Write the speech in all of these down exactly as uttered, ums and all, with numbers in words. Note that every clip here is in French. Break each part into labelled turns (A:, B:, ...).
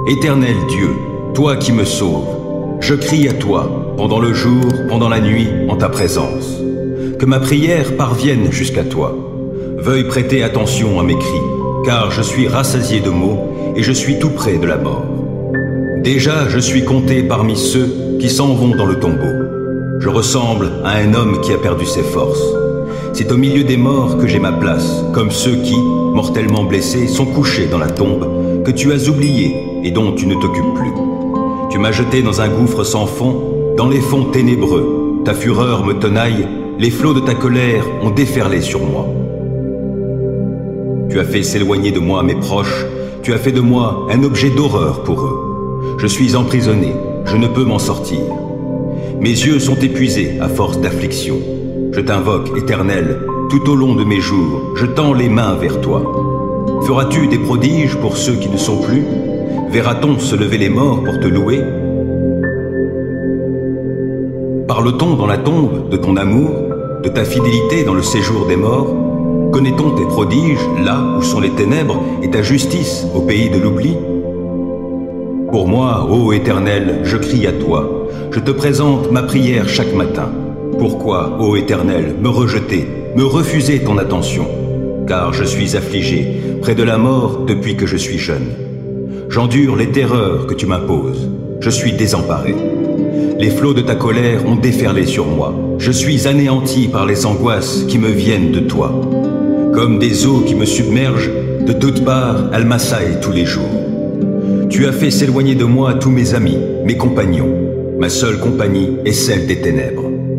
A: Éternel Dieu, toi qui me sauves, je crie à toi, pendant le jour, pendant la nuit, en ta présence. Que ma prière parvienne jusqu'à toi. Veuille prêter attention à mes cris, car je suis rassasié de maux et je suis tout près de la mort. Déjà, je suis compté parmi ceux qui s'en vont dans le tombeau. Je ressemble à un homme qui a perdu ses forces. C'est au milieu des morts que j'ai ma place, comme ceux qui, mortellement blessés, sont couchés dans la tombe, que tu as oublié et dont tu ne t'occupes plus. Tu m'as jeté dans un gouffre sans fond, dans les fonds ténébreux. Ta fureur me tenaille, les flots de ta colère ont déferlé sur moi. Tu as fait s'éloigner de moi mes proches, tu as fait de moi un objet d'horreur pour eux. Je suis emprisonné, je ne peux m'en sortir. Mes yeux sont épuisés à force d'affliction. Je t'invoque, Éternel, tout au long de mes jours, je tends les mains vers toi. Feras-tu des prodiges pour ceux qui ne sont plus? Verra-t-on se lever les morts pour te louer? Parle-t-on dans la tombe de ton amour, de ta fidélité dans le séjour des morts? Connaît-on tes prodiges là où sont les ténèbres et ta justice au pays de l'oubli? Pour moi, ô Éternel, je crie à toi, je te présente ma prière chaque matin. Pourquoi, ô Éternel, me rejeter, me refuser ton attention? Car je suis affligé, près de la mort depuis que je suis jeune. J'endure les terreurs que tu m'imposes, je suis désemparé. Les flots de ta colère ont déferlé sur moi, je suis anéanti par les angoisses qui me viennent de toi. Comme des eaux qui me submergent, de toutes parts, elles m'assaillent tous les jours. Tu as fait s'éloigner de moi tous mes amis, mes compagnons. Ma seule compagnie est celle des ténèbres.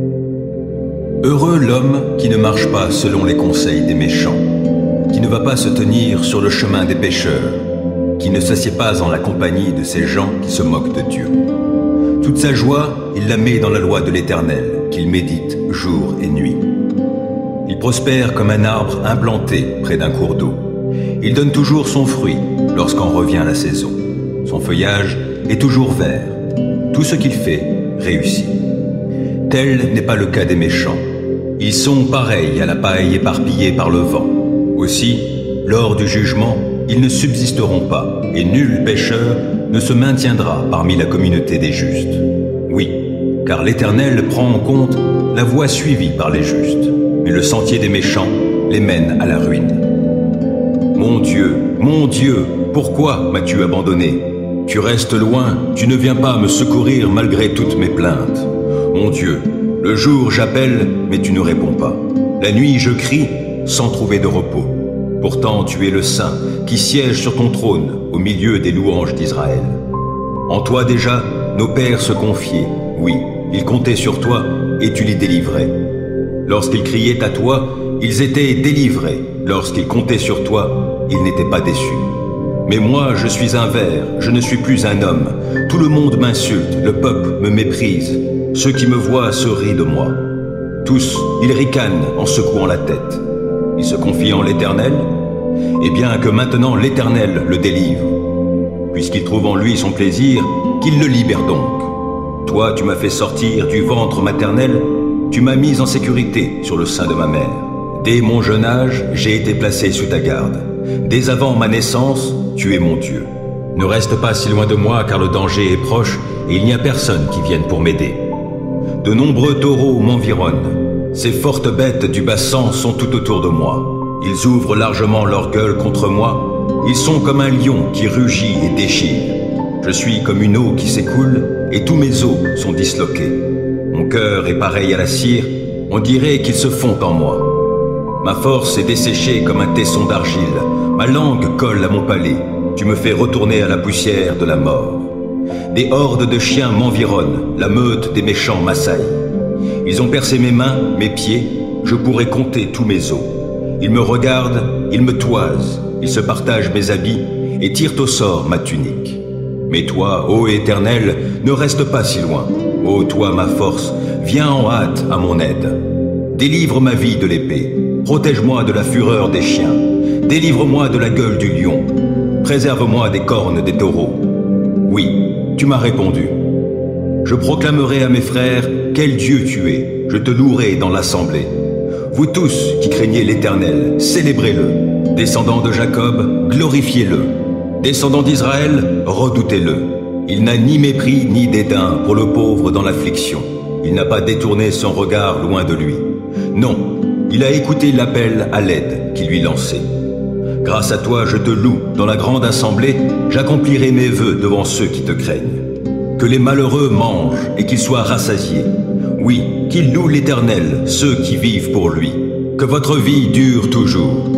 A: Heureux l'homme qui ne marche pas selon les conseils des méchants, qui ne va pas se tenir sur le chemin des pécheurs, qui ne s'assied pas en la compagnie de ces gens qui se moquent de Dieu. Toute sa joie, il la met dans la loi de l'Éternel, qu'il médite jour et nuit. Il prospère comme un arbre implanté près d'un cours d'eau. Il donne toujours son fruit lorsqu'en revient la saison. Son feuillage est toujours vert. Tout ce qu'il fait réussit. Tel n'est pas le cas des méchants. Ils sont pareils à la paille éparpillée par le vent. Aussi, lors du jugement, ils ne subsisteront pas, et nul pécheur ne se maintiendra parmi la communauté des justes. Oui, car l'Éternel prend en compte la voie suivie par les justes, mais le sentier des méchants les mène à la ruine. Mon Dieu, mon Dieu, pourquoi m'as-tu abandonné? Tu restes loin, tu ne viens pas me secourir malgré toutes mes plaintes. Mon Dieu, le jour j'appelle, mais tu ne réponds pas. La nuit je crie, sans trouver de repos. Pourtant tu es le Saint, qui siège sur ton trône, au milieu des louanges d'Israël. En toi déjà, nos pères se confiaient, oui, ils comptaient sur toi, et tu les délivrais. Lorsqu'ils criaient à toi, ils étaient délivrés. Lorsqu'ils comptaient sur toi, ils n'étaient pas déçus. Mais moi, je suis un ver, je ne suis plus un homme. Tout le monde m'insulte, le peuple me méprise. Ceux qui me voient se rient de moi. Tous, ils ricanent en secouant la tête. Ils se confient en l'Éternel, et bien que maintenant l'Éternel le délivre. Puisqu'il trouve en lui son plaisir, qu'il le libère donc. Toi, tu m'as fait sortir du ventre maternel, tu m'as mis en sécurité sur le sein de ma mère. Dès mon jeune âge, j'ai été placé sous ta garde. Dès avant ma naissance, tu es mon Dieu. Ne reste pas si loin de moi, car le danger est proche, et il n'y a personne qui vienne pour m'aider. De nombreux taureaux m'environnent. Ces fortes bêtes du bassan sont tout autour de moi. Ils ouvrent largement leur gueule contre moi. Ils sont comme un lion qui rugit et déchire. Je suis comme une eau qui s'écoule, et tous mes os sont disloqués. Mon cœur est pareil à la cire, on dirait qu'il se fond en moi. Ma force est desséchée comme un tesson d'argile, ma langue colle à mon palais, tu me fais retourner à la poussière de la mort. Des hordes de chiens m'environnent, la meute des méchants m'assaille. Ils ont percé mes mains, mes pieds, je pourrais compter tous mes os. Ils me regardent, ils me toisent, ils se partagent mes habits et tirent au sort ma tunique. Mais toi, ô Éternel, ne reste pas si loin. Ô toi, ma force, viens en hâte à mon aide. Délivre ma vie de l'épée. Protège-moi de la fureur des chiens. Délivre-moi de la gueule du lion. Préserve-moi des cornes des taureaux. Oui, tu m'as répondu. Je proclamerai à mes frères quel Dieu tu es. Je te louerai dans l'assemblée. Vous tous qui craignez l'Éternel, célébrez-le. Descendants de Jacob, glorifiez-le. Descendants d'Israël, redoutez-le. Il n'a ni mépris ni dédain pour le pauvre dans l'affliction. Il n'a pas détourné son regard loin de lui. Non, il a écouté l'appel à l'aide qui lui lançait. Grâce à toi, je te loue dans la grande assemblée, j'accomplirai mes vœux devant ceux qui te craignent. Que les malheureux mangent et qu'ils soient rassasiés. Oui, qu'ils louent l'Éternel, ceux qui vivent pour lui. Que votre vie dure toujours.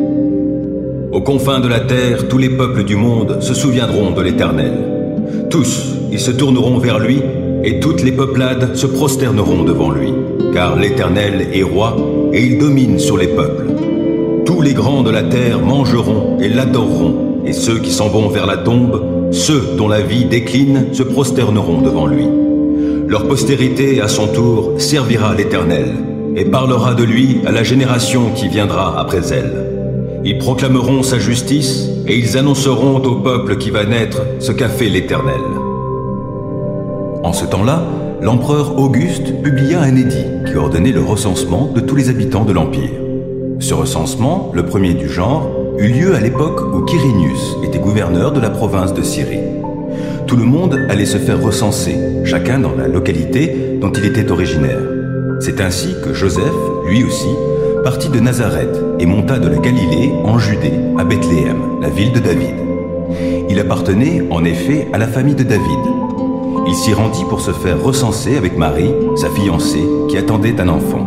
A: Aux confins de la terre, tous les peuples du monde se souviendront de l'Éternel. Tous, ils se tourneront vers lui, et toutes les peuplades se prosterneront devant lui. Car l'Éternel est roi, et il domine sur les peuples. Tous les grands de la terre mangeront et l'adoreront, et ceux qui s'en vont vers la tombe, ceux dont la vie décline, se prosterneront devant lui. Leur postérité, à son tour, servira l'Éternel, et parlera de lui à la génération qui viendra après elle. Ils proclameront sa justice, et ils annonceront au peuple qui va naître ce qu'a fait l'Éternel. En ce temps-là, l'empereur Auguste publia un édit qui ordonnait le recensement de tous les habitants de l'Empire. Ce recensement, le premier du genre, eut lieu à l'époque où Quirinius était gouverneur de la province de Syrie. Tout le monde allait se faire recenser, chacun dans la localité dont il était originaire. C'est ainsi que Joseph, lui aussi, partit de Nazareth et monta de la Galilée en Judée à Bethléem, la ville de David. Il appartenait en effet à la famille de David. Il s'y rendit pour se faire recenser avec Marie, sa fiancée, qui attendait un enfant.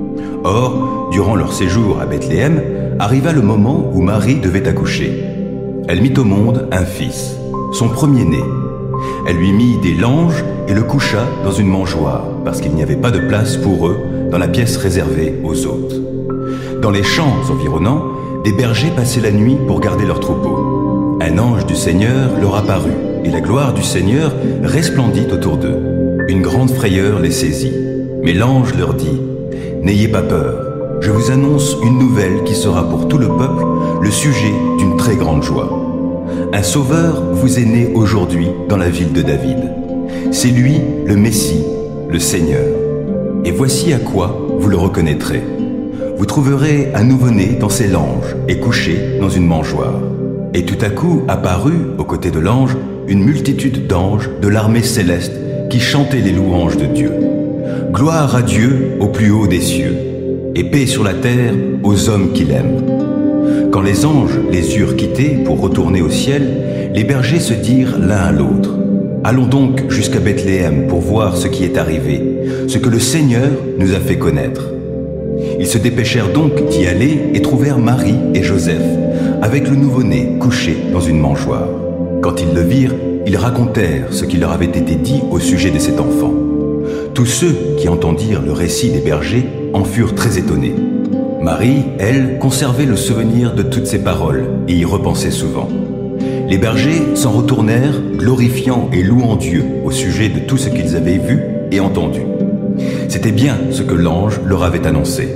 A: Or, durant leur séjour à Bethléem, arriva le moment où Marie devait accoucher. Elle mit au monde un fils, son premier-né. Elle lui mit des langes et le coucha dans une mangeoire, parce qu'il n'y avait pas de place pour eux dans la pièce réservée aux hôtes. Dans les champs environnants, des bergers passaient la nuit pour garder leurs troupeaux. Un ange du Seigneur leur apparut, et la gloire du Seigneur resplendit autour d'eux. Une grande frayeur les saisit. Mais l'ange leur dit: « N'ayez pas peur, je vous annonce une nouvelle qui sera pour tout le peuple le sujet d'une très grande joie. Un sauveur vous est né aujourd'hui dans la ville de David. C'est lui le Messie, le Seigneur. Et voici à quoi vous le reconnaîtrez. Vous trouverez un nouveau-né dans ses langes et couché dans une mangeoire. » Et tout à coup apparut, aux côtés de l'ange, une multitude d'anges de l'armée céleste qui chantaient les louanges de Dieu. Gloire à Dieu au plus haut des cieux, et paix sur la terre aux hommes qu'il aime. Quand les anges les eurent quittés pour retourner au ciel, les bergers se dirent l'un à l'autre: « Allons donc jusqu'à Bethléem pour voir ce qui est arrivé, ce que le Seigneur nous a fait connaître. » Ils se dépêchèrent donc d'y aller et trouvèrent Marie et Joseph, avec le nouveau-né couché dans une mangeoire. Quand ils le virent, ils racontèrent ce qui leur avait été dit au sujet de cet enfant. Tous ceux qui entendirent le récit des bergers en furent très étonnés. Marie, elle, conservait le souvenir de toutes ces paroles et y repensait souvent. Les bergers s'en retournèrent, glorifiant et louant Dieu au sujet de tout ce qu'ils avaient vu et entendu. C'était bien ce que l'ange leur avait annoncé.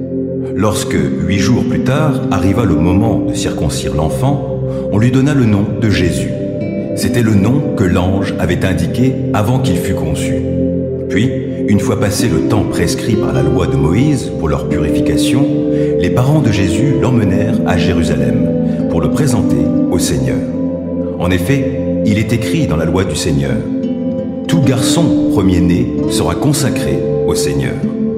A: Lorsque, huit jours plus tard, arriva le moment de circoncire l'enfant, on lui donna le nom de Jésus. C'était le nom que l'ange avait indiqué avant qu'il fût conçu. Puis, une fois passé le temps prescrit par la loi de Moïse pour leur purification, les parents de Jésus l'emmenèrent à Jérusalem pour le présenter au Seigneur. En effet, il est écrit dans la loi du Seigneur: « Tout garçon premier-né sera consacré au Seigneur. »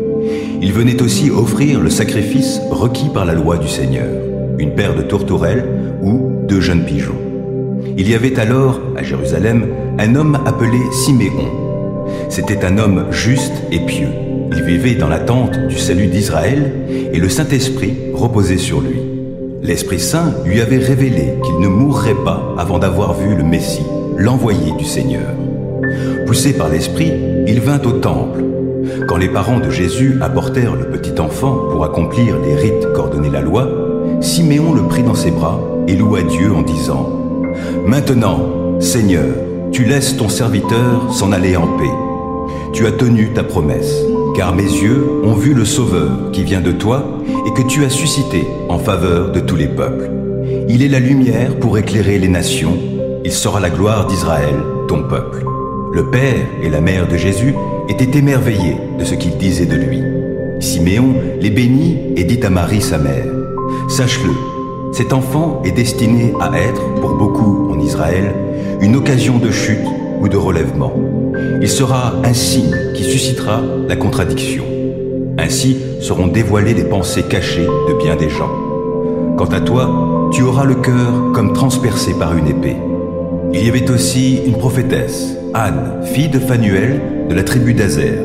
A: Il venait aussi offrir le sacrifice requis par la loi du Seigneur, une paire de tourterelles ou deux jeunes pigeons. Il y avait alors, à Jérusalem, un homme appelé Siméon. C'était un homme juste et pieux. Il vivait dans l'attente du salut d'Israël et le Saint-Esprit reposait sur lui. L'Esprit Saint lui avait révélé qu'il ne mourrait pas avant d'avoir vu le Messie, l'envoyé du Seigneur. Poussé par l'Esprit, il vint au temple. Quand les parents de Jésus apportèrent le petit enfant pour accomplir les rites qu'ordonnait la loi, Siméon le prit dans ses bras et loua Dieu en disant: « Maintenant, Seigneur, tu laisses ton serviteur s'en aller en paix. Tu as tenu ta promesse, car mes yeux ont vu le Sauveur qui vient de toi et que tu as suscité en faveur de tous les peuples. Il est la lumière pour éclairer les nations, il sera la gloire d'Israël, ton peuple. » Le père et la mère de Jésus étaient émerveillés de ce qu'il disait de lui. Siméon les bénit et dit à Marie sa mère: « Sache-le, Cet enfant est destiné à être, pour beaucoup en Israël, une occasion de chute ou de relèvement. Il sera un signe qui suscitera la contradiction. Ainsi seront dévoilées les pensées cachées de bien des gens. Quant à toi, tu auras le cœur comme transpercé par une épée. Il y avait aussi une prophétesse, Anne, fille de Phanuel, de la tribu d'Azer.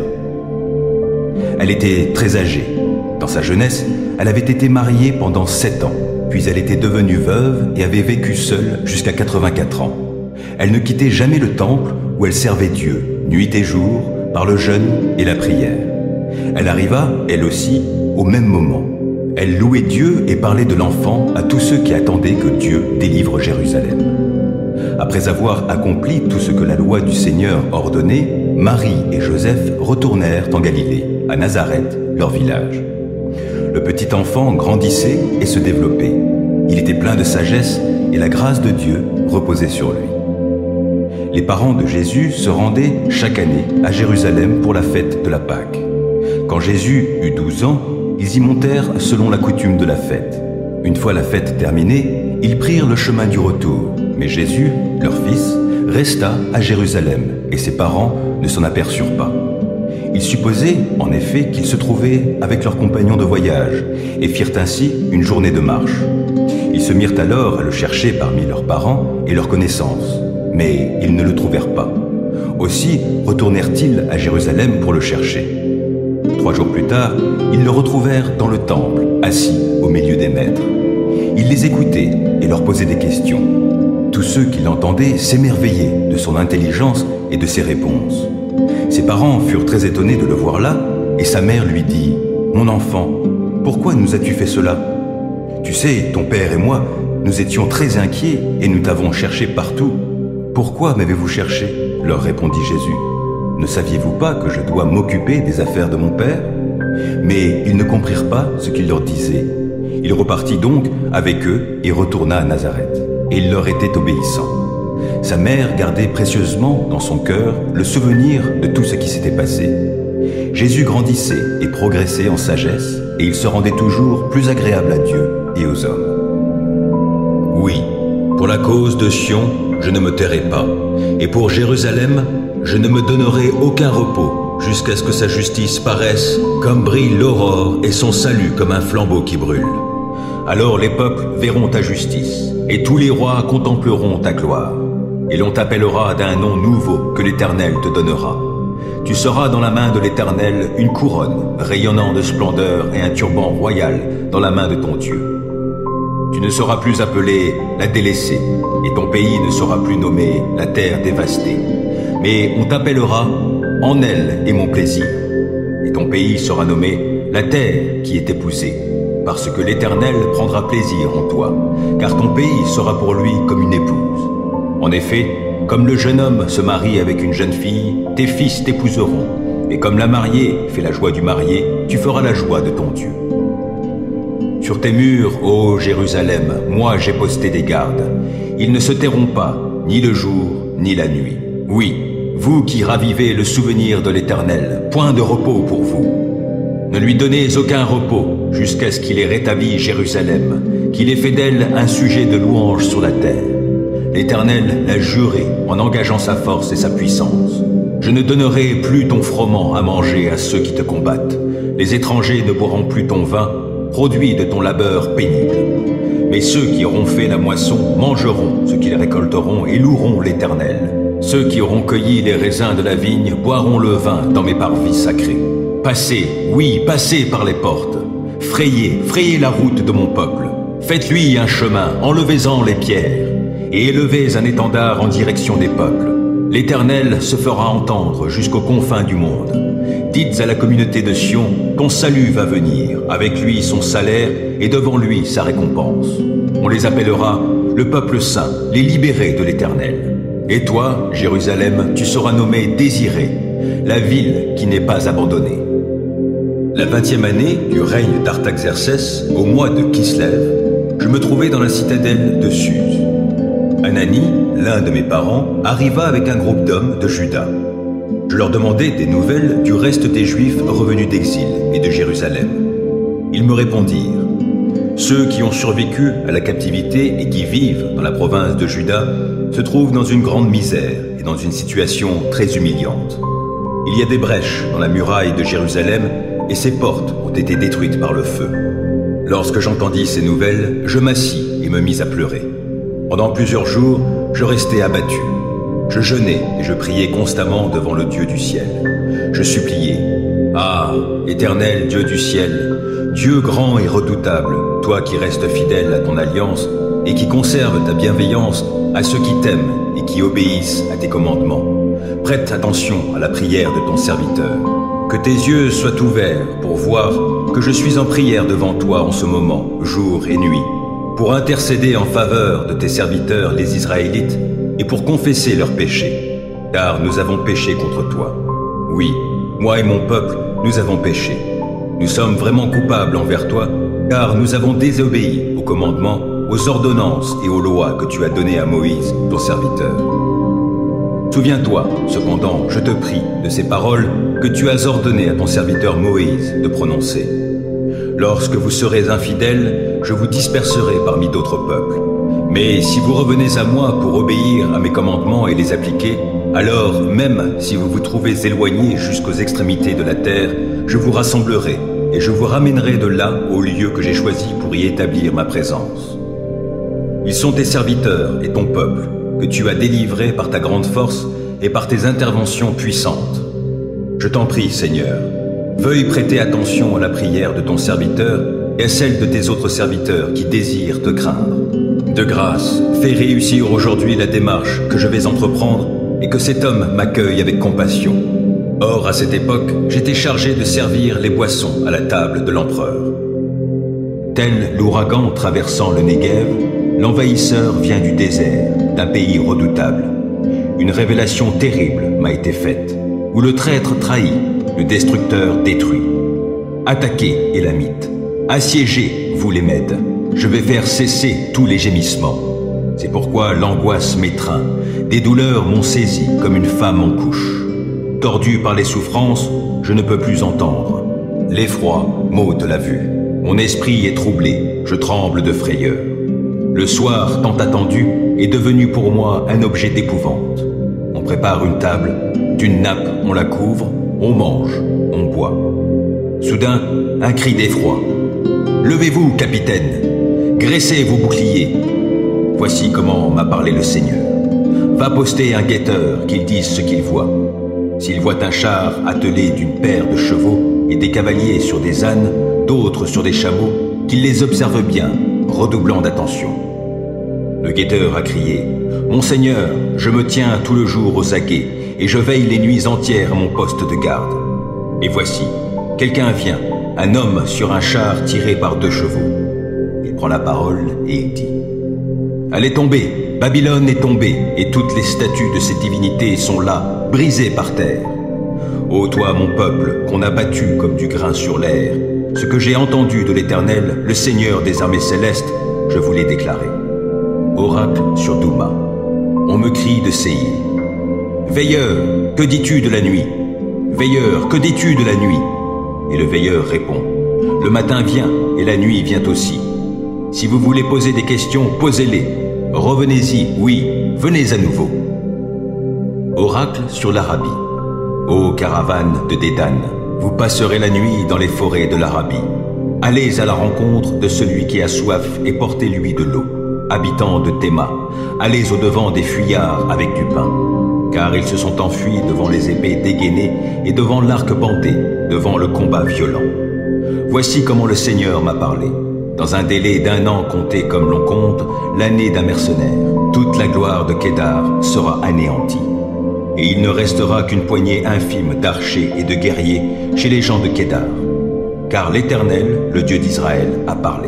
A: Elle était très âgée. Dans sa jeunesse, elle avait été mariée pendant sept ans, puis elle était devenue veuve et avait vécu seule jusqu'à quatre-vingt-quatre ans. Elle ne quittait jamais le temple où elle servait Dieu, nuit et jour, par le jeûne et la prière. Elle arriva, elle aussi, au même moment. Elle louait Dieu et parlait de l'enfant à tous ceux qui attendaient que Dieu délivre Jérusalem. Après avoir accompli tout ce que la loi du Seigneur ordonnait, Marie et Joseph retournèrent en Galilée, à Nazareth, leur village. Le petit enfant grandissait et se développait. Il était plein de sagesse et la grâce de Dieu reposait sur lui. Les parents de Jésus se rendaient chaque année à Jérusalem pour la fête de la Pâque. Quand Jésus eut douze ans, ils y montèrent selon la coutume de la fête. Une fois la fête terminée, ils prirent le chemin du retour. Mais Jésus, leur fils, resta à Jérusalem et ses parents ne s'en aperçurent pas. Ils supposaient, en effet, qu'ils se trouvaient avec leurs compagnons de voyage et firent ainsi une journée de marche. Ils se mirent alors à le chercher parmi leurs parents et leurs connaissances, mais ils ne le trouvèrent pas. Aussi retournèrent-ils à Jérusalem pour le chercher. Trois jours plus tard, ils le retrouvèrent dans le temple, assis au milieu des maîtres. Il les écoutait et leur posait des questions. Tous ceux qui l'entendaient s'émerveillaient de son intelligence et de ses réponses. Ses parents furent très étonnés de le voir là, et sa mère lui dit « Mon enfant, pourquoi nous as-tu fait cela? Tu sais, ton père et moi, nous étions très inquiets et nous t'avons cherché partout. Pourquoi m'avez-vous cherché ?» leur répondit Jésus. « Ne saviez-vous pas que je dois m'occuper des affaires de mon père ?» Mais ils ne comprirent pas ce qu'il leur disait. Il repartit donc avec eux et retourna à Nazareth, et il leur était obéissant. Sa mère gardait précieusement dans son cœur le souvenir de tout ce qui s'était passé. Jésus grandissait et progressait en sagesse, et il se rendait toujours plus agréable à Dieu et aux hommes. Oui, pour la cause de Sion, je ne me tairai pas, et pour Jérusalem, je ne me donnerai aucun repos, jusqu'à ce que sa justice paraisse comme brille l'aurore et son salut comme un flambeau qui brûle. Alors les peuples verront ta justice, et tous les rois contempleront ta gloire. Et l'on t'appellera d'un nom nouveau que l'Éternel te donnera. Tu seras dans la main de l'Éternel une couronne rayonnant de splendeur et un turban royal dans la main de ton Dieu. Tu ne seras plus appelé la délaissée, et ton pays ne sera plus nommé la terre dévastée. Mais on t'appellera En elle est mon plaisir, et ton pays sera nommé la terre qui est épousée, parce que l'Éternel prendra plaisir en toi, car ton pays sera pour lui comme une épouse. En effet, comme le jeune homme se marie avec une jeune fille, tes fils t'épouseront, et comme la mariée fait la joie du marié, tu feras la joie de ton Dieu. Sur tes murs, ô Jérusalem, moi j'ai posté des gardes. Ils ne se tairont pas, ni le jour, ni la nuit. Oui, vous qui ravivez le souvenir de l'Éternel, point de repos pour vous. Ne lui donnez aucun repos, jusqu'à ce qu'il ait rétabli Jérusalem, qu'il ait fait d'elle un sujet de louange sur la terre. L'Éternel l'a juré en engageant sa force et sa puissance. Je ne donnerai plus ton froment à manger à ceux qui te combattent. Les étrangers ne boiront plus ton vin, produit de ton labeur pénible. Mais ceux qui auront fait la moisson mangeront ce qu'ils récolteront et loueront l'Éternel. Ceux qui auront cueilli les raisins de la vigne boiront le vin dans mes parvis sacrés. Passez, oui, passez par les portes. Frayez, frayez la route de mon peuple. Faites-lui un chemin, enlevez-en les pierres. Et élevez un étendard en direction des peuples. L'Éternel se fera entendre jusqu'aux confins du monde. Dites à la communauté de Sion qu'on salut va venir, avec lui son salaire et devant lui sa récompense. On les appellera le peuple saint, les libérés de l'Éternel. Et toi, Jérusalem, tu seras nommé désiré, la ville qui n'est pas abandonnée. La vingtième année du règne d'Artaxercès, au mois de Kislev, je me trouvais dans la citadelle de Suse. Anani, l'un de mes parents, arriva avec un groupe d'hommes de Juda. Je leur demandai des nouvelles du reste des Juifs revenus d'exil et de Jérusalem. Ils me répondirent Ceux qui ont survécu à la captivité et qui vivent dans la province de Juda se trouvent dans une grande misère et dans une situation très humiliante. Il y a des brèches dans la muraille de Jérusalem et ses portes ont été détruites par le feu. Lorsque j'entendis ces nouvelles, je m'assis et me mis à pleurer. Pendant plusieurs jours, je restais abattu. Je jeûnais et je priais constamment devant le Dieu du ciel. Je suppliais: « Ah, éternel Dieu du ciel, Dieu grand et redoutable, toi qui restes fidèle à ton alliance et qui conserves ta bienveillance à ceux qui t'aiment et qui obéissent à tes commandements. Prête attention à la prière de ton serviteur. Que tes yeux soient ouverts pour voir que je suis en prière devant toi en ce moment, jour et nuit, pour intercéder en faveur de tes serviteurs les Israélites et pour confesser leurs péchés, car nous avons péché contre toi. Oui, moi et mon peuple, nous avons péché. Nous sommes vraiment coupables envers toi, car nous avons désobéi aux commandements, aux ordonnances et aux lois que tu as données à Moïse, ton serviteur. Souviens-toi, cependant, je te prie, de ces paroles que tu as ordonné à ton serviteur Moïse de prononcer. Lorsque vous serez infidèles, je vous disperserai parmi d'autres peuples. Mais si vous revenez à moi pour obéir à mes commandements et les appliquer, alors, même si vous vous trouvez éloignés jusqu'aux extrémités de la terre, je vous rassemblerai et je vous ramènerai de là au lieu que j'ai choisi pour y établir ma présence. Ils sont tes serviteurs et ton peuple, que tu as délivrés par ta grande force et par tes interventions puissantes. Je t'en prie, Seigneur, veuille prêter attention à la prière de ton serviteur et à celle de tes autres serviteurs qui désirent te craindre. De grâce, fais réussir aujourd'hui la démarche que je vais entreprendre et que cet homme m'accueille avec compassion. Or, à cette époque, j'étais chargé de servir les boissons à la table de l'empereur. Tel l'ouragan traversant le Néguev, l'envahisseur vient du désert, d'un pays redoutable. Une révélation terrible m'a été faite, où le traître trahit, le destructeur détruit. Attaquez, Élamites, assiégez, vous les Mèdes. Je vais faire cesser tous les gémissements. C'est pourquoi l'angoisse m'étreint, des douleurs m'ont saisi comme une femme en couche. Tordu par les souffrances, je ne peux plus entendre. L'effroi m'ôte la vue. Mon esprit est troublé, je tremble de frayeur. Le soir tant attendu est devenu pour moi un objet d'épouvante. On prépare une table, d'une nappe on la couvre, on mange, on boit. Soudain, un cri d'effroi. « Levez-vous, capitaine! Graissez vos boucliers! » Voici comment m'a parlé le Seigneur. Va poster un guetteur qu'il dise ce qu'il voit. S'il voit un char attelé d'une paire de chevaux et des cavaliers sur des ânes, d'autres sur des chameaux, qu'il les observe bien, redoublant d'attention. Le guetteur a crié: « Mon Seigneur, je me tiens tout le jour aux aguets et je veille les nuits entières à mon poste de garde. Et voici, quelqu'un vient, un homme sur un char tiré par deux chevaux. Il prend la parole et il dit: « Elle est tombée, Babylone est tombée, et toutes les statues de ses divinités sont là, brisées par terre. Ô toi, mon peuple, qu'on a battu comme du grain sur l'air, ce que j'ai entendu de l'Éternel, le Seigneur des armées célestes, je vous l'ai déclaré. » Oracle sur Douma. On me crie de Séhir: « Veilleur, que dis-tu de la nuit? Veilleur, que dis-tu de la nuit ?» Et le veilleur répond: « Le matin vient, et la nuit vient aussi. Si vous voulez poser des questions, posez-les. Revenez-y, oui, venez à nouveau. » Oracle sur l'Arabie. Ô caravane de Dédan, vous passerez la nuit dans les forêts de l'Arabie. Allez à la rencontre de celui qui a soif et portez-lui de l'eau. Habitants de Théma, allez au-devant des fuyards avec du pain. Car ils se sont enfuis devant les épées dégainées et devant l'arc bandé, devant le combat violent. Voici comment le Seigneur m'a parlé. Dans un délai d'un an compté comme l'on compte, l'année d'un mercenaire, toute la gloire de Kédar sera anéantie. Et il ne restera qu'une poignée infime d'archers et de guerriers chez les gens de Kédar. Car l'Éternel, le Dieu d'Israël, a parlé.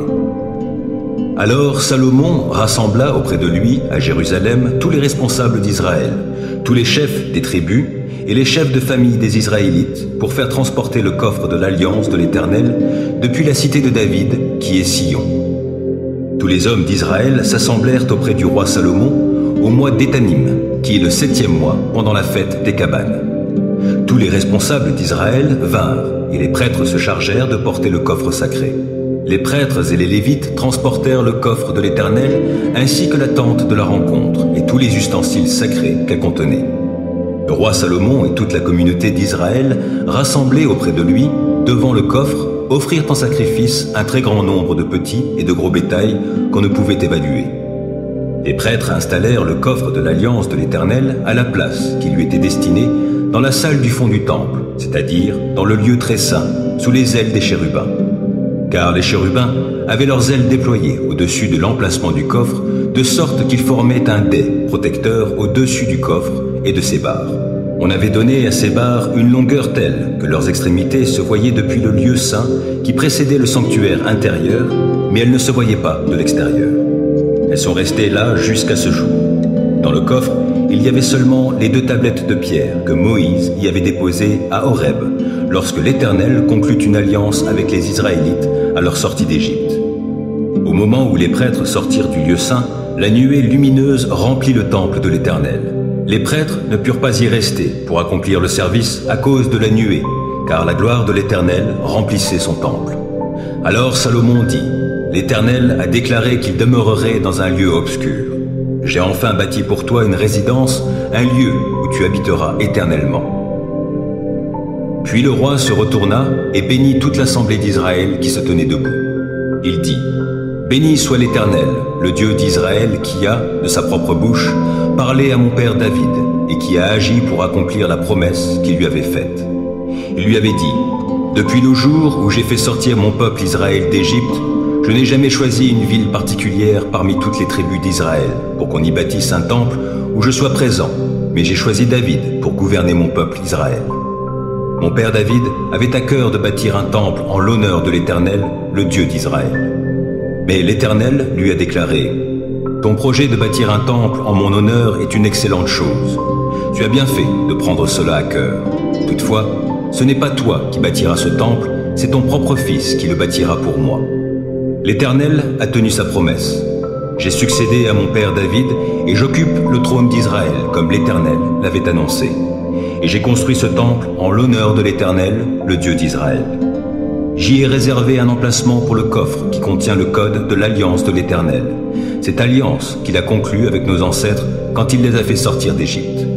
A: Alors Salomon rassembla auprès de lui, à Jérusalem, tous les responsables d'Israël, tous les chefs des tribus et les chefs de famille des Israélites, pour faire transporter le coffre de l'alliance de l'Éternel depuis la cité de David, qui est Sion. Tous les hommes d'Israël s'assemblèrent auprès du roi Salomon au mois d'Étanim, qui est le septième mois, pendant la fête des cabanes. Tous les responsables d'Israël vinrent, et les prêtres se chargèrent de porter le coffre sacré. Les prêtres et les Lévites transportèrent le coffre de l'Éternel, ainsi que la tente de la rencontre et tous les ustensiles sacrés qu'elle contenait. Le roi Salomon et toute la communauté d'Israël, rassemblés auprès de lui, devant le coffre, offrirent en sacrifice un très grand nombre de petits et de gros bétail qu'on ne pouvait évaluer. Les prêtres installèrent le coffre de l'Alliance de l'Éternel à la place qui lui était destinée dans la salle du fond du temple, c'est-à-dire dans le lieu très saint, sous les ailes des chérubins. Car les chérubins avaient leurs ailes déployées au-dessus de l'emplacement du coffre, de sorte qu'ils formaient un dais protecteur au-dessus du coffre et de ses barres. On avait donné à ces barres une longueur telle que leurs extrémités se voyaient depuis le lieu saint qui précédait le sanctuaire intérieur, mais elles ne se voyaient pas de l'extérieur. Elles sont restées là jusqu'à ce jour. Dans le coffre, il y avait seulement les deux tablettes de pierre que Moïse y avait déposées à Horeb, lorsque l'Éternel conclut une alliance avec les Israélites à leur sortie d'Égypte. Au moment où les prêtres sortirent du lieu saint, la nuée lumineuse remplit le temple de l'Éternel. Les prêtres ne purent pas y rester pour accomplir le service à cause de la nuée, car la gloire de l'Éternel remplissait son temple. Alors Salomon dit, « L'Éternel a déclaré qu'il demeurerait dans un lieu obscur. J'ai enfin bâti pour toi une résidence, un lieu où tu habiteras éternellement. » Puis le roi se retourna et bénit toute l'assemblée d'Israël qui se tenait debout. Il dit, « Béni soit l'Éternel, le Dieu d'Israël qui a, de sa propre bouche, parlé à mon père David et qui a agi pour accomplir la promesse qu'il lui avait faite. Il lui avait dit, « Depuis le jour où j'ai fait sortir mon peuple Israël d'Égypte, je n'ai jamais choisi une ville particulière parmi toutes les tribus d'Israël pour qu'on y bâtisse un temple où je sois présent, mais j'ai choisi David pour gouverner mon peuple Israël. Mon père David avait à cœur de bâtir un temple en l'honneur de l'Éternel, le Dieu d'Israël. Mais l'Éternel lui a déclaré, « Ton projet de bâtir un temple en mon honneur est une excellente chose. Tu as bien fait de prendre cela à cœur. Toutefois, ce n'est pas toi qui bâtiras ce temple, c'est ton propre fils qui le bâtira pour moi. » L'Éternel a tenu sa promesse. J'ai succédé à mon père David et j'occupe le trône d'Israël comme l'Éternel l'avait annoncé. Et j'ai construit ce temple en l'honneur de l'Éternel, le Dieu d'Israël. J'y ai réservé un emplacement pour le coffre qui contient le code de l'alliance de l'Éternel, cette alliance qu'il a conclue avec nos ancêtres quand il les a fait sortir d'Égypte.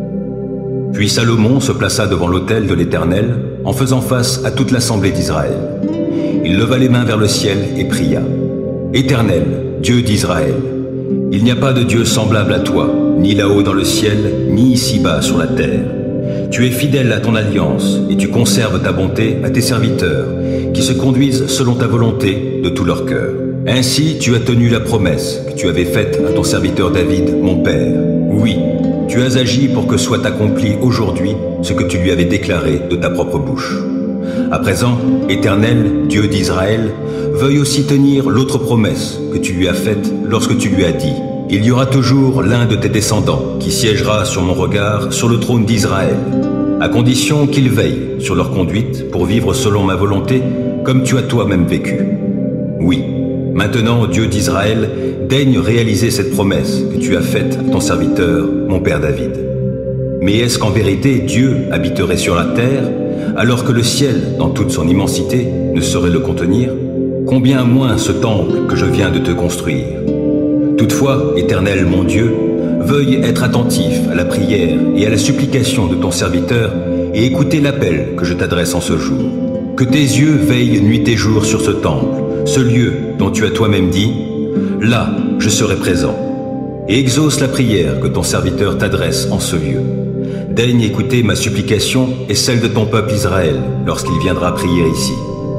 A: Puis Salomon se plaça devant l'autel de l'Éternel en faisant face à toute l'assemblée d'Israël. Il leva les mains vers le ciel et pria. « Éternel, Dieu d'Israël, il n'y a pas de Dieu semblable à toi, ni là-haut dans le ciel, ni ici-bas sur la terre. Tu es fidèle à ton alliance et tu conserves ta bonté à tes serviteurs, qui se conduisent selon ta volonté de tout leur cœur. Ainsi tu as tenu la promesse que tu avais faite à ton serviteur David, mon père. Oui, tu as agi pour que soit accompli aujourd'hui ce que tu lui avais déclaré de ta propre bouche. À présent, Éternel, Dieu d'Israël, veuille aussi tenir l'autre promesse que tu lui as faite lorsque tu lui as dit « Il y aura toujours l'un de tes descendants qui siégera sur mon regard sur le trône d'Israël, à condition qu'il veille sur leur conduite pour vivre selon ma volonté, comme tu as toi-même vécu. Oui, maintenant, Dieu d'Israël, daigne réaliser cette promesse que tu as faite à ton serviteur, mon père David. Mais est-ce qu'en vérité Dieu habiterait sur la terre, alors que le ciel, dans toute son immensité, ne saurait le contenir? Combien moins ce temple que je viens de te construire? Toutefois, Éternel mon Dieu, veuille être attentif à la prière et à la supplication de ton serviteur et écouter l'appel que je t'adresse en ce jour. Que tes yeux veillent nuit et jour sur ce temple, ce lieu dont tu as toi-même dit, « Là, je serai présent ». Et exauce la prière que ton serviteur t'adresse en ce lieu. Daigne écouter ma supplication et celle de ton peuple Israël lorsqu'il viendra prier ici.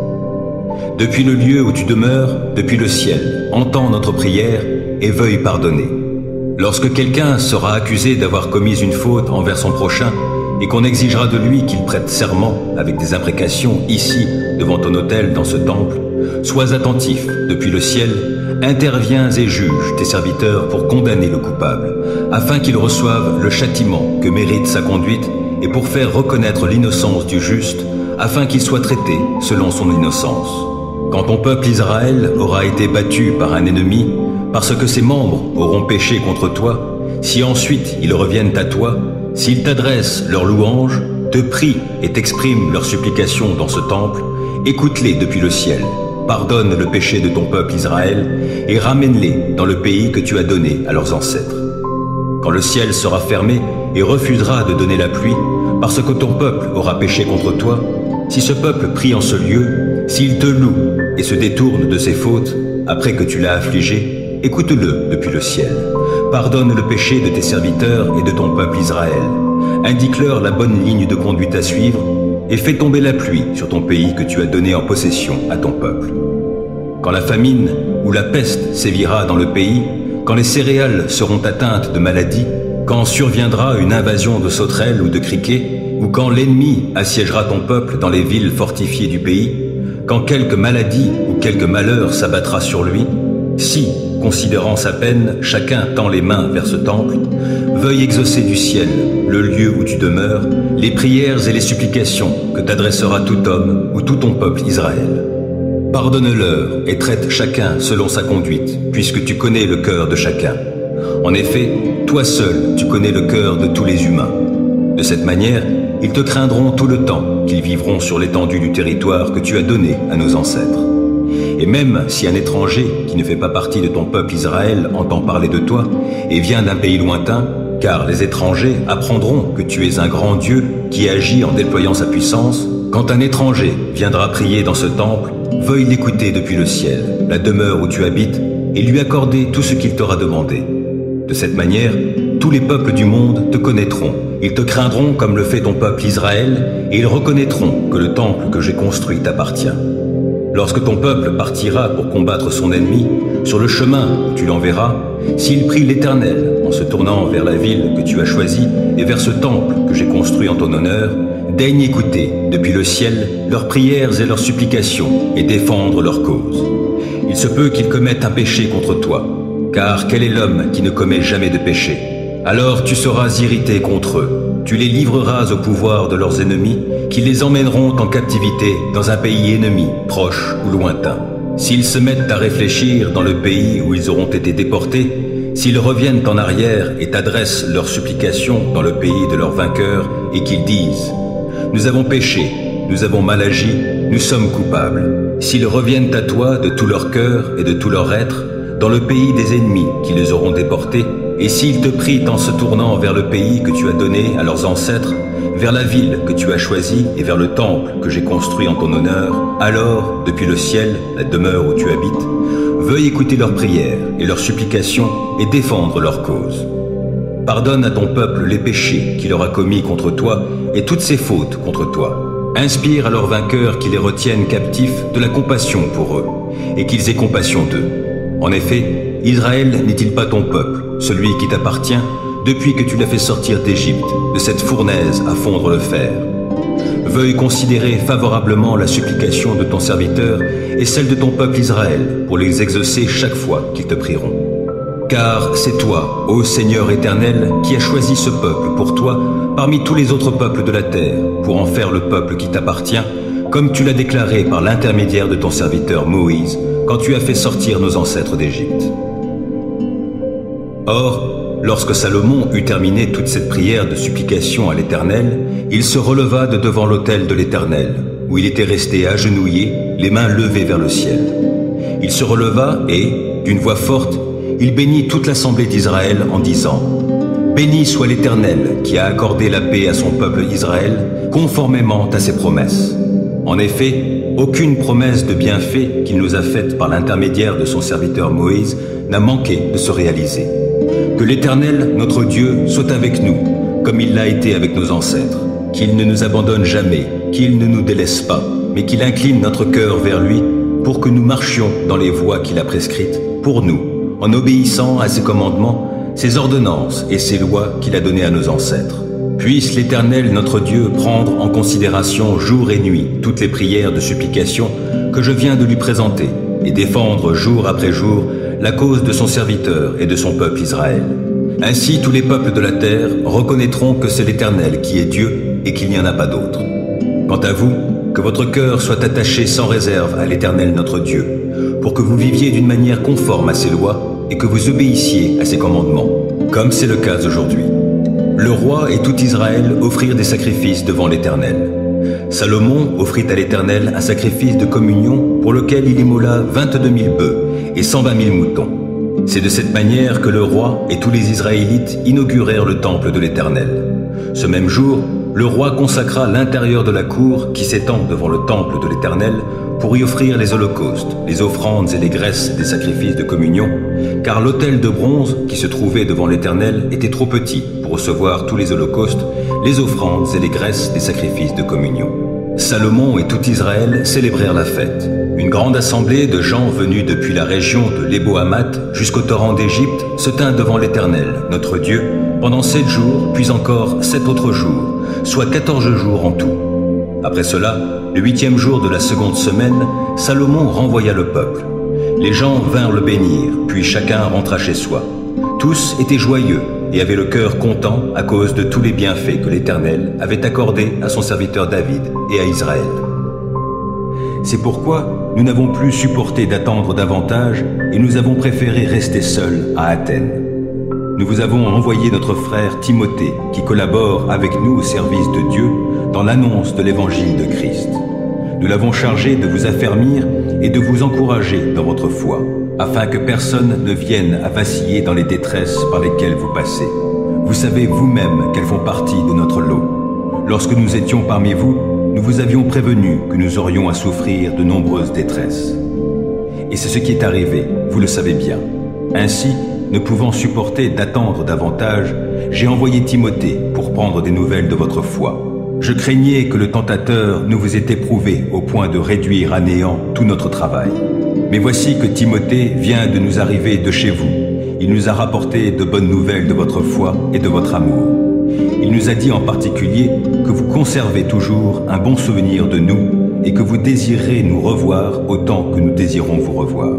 A: Depuis le lieu où tu demeures, depuis le ciel, entends notre prière et veuille pardonner. Lorsque quelqu'un sera accusé d'avoir commis une faute envers son prochain et qu'on exigera de lui qu'il prête serment avec des imprécations ici, devant ton autel dans ce temple, sois attentif depuis le ciel, interviens et juge tes serviteurs pour condamner le coupable, afin qu'il reçoive le châtiment que mérite sa conduite et pour faire reconnaître l'innocence du juste, afin qu'il soit traité selon son innocence. Quand ton peuple Israël aura été battu par un ennemi, parce que ses membres auront péché contre toi, si ensuite ils reviennent à toi, s'ils t'adressent leurs louanges, te prient et t'expriment leurs supplications dans ce temple, écoute-les depuis le ciel, pardonne le péché de ton peuple Israël et ramène-les dans le pays que tu as donné à leurs ancêtres. Quand le ciel sera fermé et refusera de donner la pluie, parce que ton peuple aura péché contre toi, si ce peuple prie en ce lieu, s'il te loue et se détourne de ses fautes, après que tu l'as affligé, écoute-le depuis le ciel. Pardonne le péché de tes serviteurs et de ton peuple Israël. Indique-leur la bonne ligne de conduite à suivre et fais tomber la pluie sur ton pays que tu as donné en possession à ton peuple. Quand la famine ou la peste sévira dans le pays, quand les céréales seront atteintes de maladies, quand surviendra une invasion de sauterelles ou de criquets, ou quand l'ennemi assiégera ton peuple dans les villes fortifiées du pays, quand quelque maladie ou quelque malheur s'abattra sur lui, si, considérant sa peine, chacun tend les mains vers ce temple, veuille exaucer du ciel, le lieu où tu demeures, les prières et les supplications que t'adressera tout homme ou tout ton peuple Israël. Pardonne-leur et traite chacun selon sa conduite, puisque tu connais le cœur de chacun. En effet, toi seul, tu connais le cœur de tous les humains. De cette manière, ils te craindront tout le temps qu'ils vivront sur l'étendue du territoire que tu as donné à nos ancêtres. Et même si un étranger qui ne fait pas partie de ton peuple Israël entend parler de toi et vient d'un pays lointain, car les étrangers apprendront que tu es un grand Dieu qui agit en déployant sa puissance, quand un étranger viendra prier dans ce temple, veuille l'écouter depuis le ciel, la demeure où tu habites, et lui accorder tout ce qu'il t'aura demandé. De cette manière, tous les peuples du monde te connaîtront. Ils te craindront comme le fait ton peuple Israël, et ils reconnaîtront que le temple que j'ai construit t'appartient. Lorsque ton peuple partira pour combattre son ennemi, sur le chemin où tu l'enverras, s'il prie l'Éternel en se tournant vers la ville que tu as choisie et vers ce temple que j'ai construit en ton honneur, daigne écouter depuis le ciel leurs prières et leurs supplications et défendre leur cause. Il se peut qu'ils commettent un péché contre toi, car quel est l'homme qui ne commet jamais de péché? Alors tu seras irrité contre eux. Tu les livreras au pouvoir de leurs ennemis, qui les emmèneront en captivité dans un pays ennemi, proche ou lointain. S'ils se mettent à réfléchir dans le pays où ils auront été déportés, s'ils reviennent en arrière et t'adressent leurs supplications dans le pays de leurs vainqueurs, et qu'ils disent « Nous avons péché, nous avons mal agi, nous sommes coupables », s'ils reviennent à toi de tout leur cœur et de tout leur être, dans le pays des ennemis qui les auront déportés, et s'ils te prient en se tournant vers le pays que tu as donné à leurs ancêtres, vers la ville que tu as choisie et vers le temple que j'ai construit en ton honneur, alors, depuis le ciel, la demeure où tu habites, veuille écouter leurs prières et leurs supplications et défendre leur cause. Pardonne à ton peuple les péchés qu'il aura commis contre toi et toutes ses fautes contre toi. Inspire à leurs vainqueurs qui les retiennent captifs de la compassion pour eux, et qu'ils aient compassion d'eux. En effet, Israël n'est-il pas ton peuple, celui qui t'appartient, depuis que tu l'as fait sortir d'Égypte, de cette fournaise à fondre le fer? Veuille considérer favorablement la supplication de ton serviteur et celle de ton peuple Israël, pour les exaucer chaque fois qu'ils te prieront. Car c'est toi, ô Seigneur éternel, qui as choisi ce peuple pour toi parmi tous les autres peuples de la terre, pour en faire le peuple qui t'appartient, comme tu l'as déclaré par l'intermédiaire de ton serviteur Moïse, quand tu as fait sortir nos ancêtres d'Égypte. Or, lorsque Salomon eut terminé toute cette prière de supplication à l'Éternel, il se releva de devant l'autel de l'Éternel, où il était resté agenouillé, les mains levées vers le ciel. Il se releva et, d'une voix forte, il bénit toute l'assemblée d'Israël en disant « Béni soit l'Éternel qui a accordé la paix à son peuple Israël, conformément à ses promesses. En effet, aucune promesse de bienfait qu'il nous a faite par l'intermédiaire de son serviteur Moïse n'a manqué de se réaliser. Que l'Éternel, notre Dieu, soit avec nous, comme il l'a été avec nos ancêtres. Qu'il ne nous abandonne jamais, qu'il ne nous délaisse pas, mais qu'il incline notre cœur vers lui pour que nous marchions dans les voies qu'il a prescrites pour nous, en obéissant à ses commandements, ses ordonnances et ses lois qu'il a données à nos ancêtres. Puisse l'Éternel, notre Dieu, prendre en considération jour et nuit toutes les prières de supplication que je viens de lui présenter et défendre jour après jour la cause de son serviteur et de son peuple Israël. Ainsi tous les peuples de la terre reconnaîtront que c'est l'Éternel qui est Dieu et qu'il n'y en a pas d'autre. Quant à vous, que votre cœur soit attaché sans réserve à l'Éternel notre Dieu, pour que vous viviez d'une manière conforme à ses lois et que vous obéissiez à ses commandements, comme c'est le cas aujourd'hui. Le roi et tout Israël offrirent des sacrifices devant l'Éternel. Salomon offrit à l'Éternel un sacrifice de communion pour lequel il immola vingt-deux mille bœufs et cent vingt mille moutons. C'est de cette manière que le roi et tous les Israélites inaugurèrent le temple de l'Éternel. Ce même jour, le roi consacra l'intérieur de la cour qui s'étend devant le temple de l'Éternel pour y offrir les holocaustes, les offrandes et les graisses des sacrifices de communion, car l'autel de bronze qui se trouvait devant l'Éternel était trop petit pour recevoir tous les holocaustes, les offrandes et les graisses des sacrifices de communion. Salomon et tout Israël célébrèrent la fête. Une grande assemblée de gens venus depuis la région de Lébo-Hamath jusqu'au torrent d'Égypte se tint devant l'Éternel, notre Dieu, pendant sept jours, puis encore sept autres jours, soit quatorze jours en tout. Après cela, le huitième jour de la seconde semaine, Salomon renvoya le peuple. Les gens vinrent le bénir, puis chacun rentra chez soi. Tous étaient joyeux et avaient le cœur content à cause de tous les bienfaits que l'Éternel avait accordés à son serviteur David et à Israël. C'est pourquoi nous n'avons plus supporté d'attendre davantage et nous avons préféré rester seuls à Athènes. Nous vous avons envoyé notre frère Timothée qui collabore avec nous au service de Dieu dans l'annonce de l'évangile de Christ. Nous l'avons chargé de vous affermir et de vous encourager dans votre foi, afin que personne ne vienne à vaciller dans les détresses par lesquelles vous passez. Vous savez vous-même qu'elles font partie de notre lot. Lorsque nous étions parmi vous, nous vous avions prévenu que nous aurions à souffrir de nombreuses détresses. Et c'est ce qui est arrivé, vous le savez bien. Ainsi, ne pouvant supporter d'attendre davantage, j'ai envoyé Timothée pour prendre des nouvelles de votre foi. Je craignais que le tentateur ne vous ait éprouvé au point de réduire à néant tout notre travail. Mais voici que Timothée vient de nous arriver de chez vous. Il nous a rapporté de bonnes nouvelles de votre foi et de votre amour. Il nous a dit en particulier que vous conservez toujours un bon souvenir de nous et que vous désirez nous revoir autant que nous désirons vous revoir.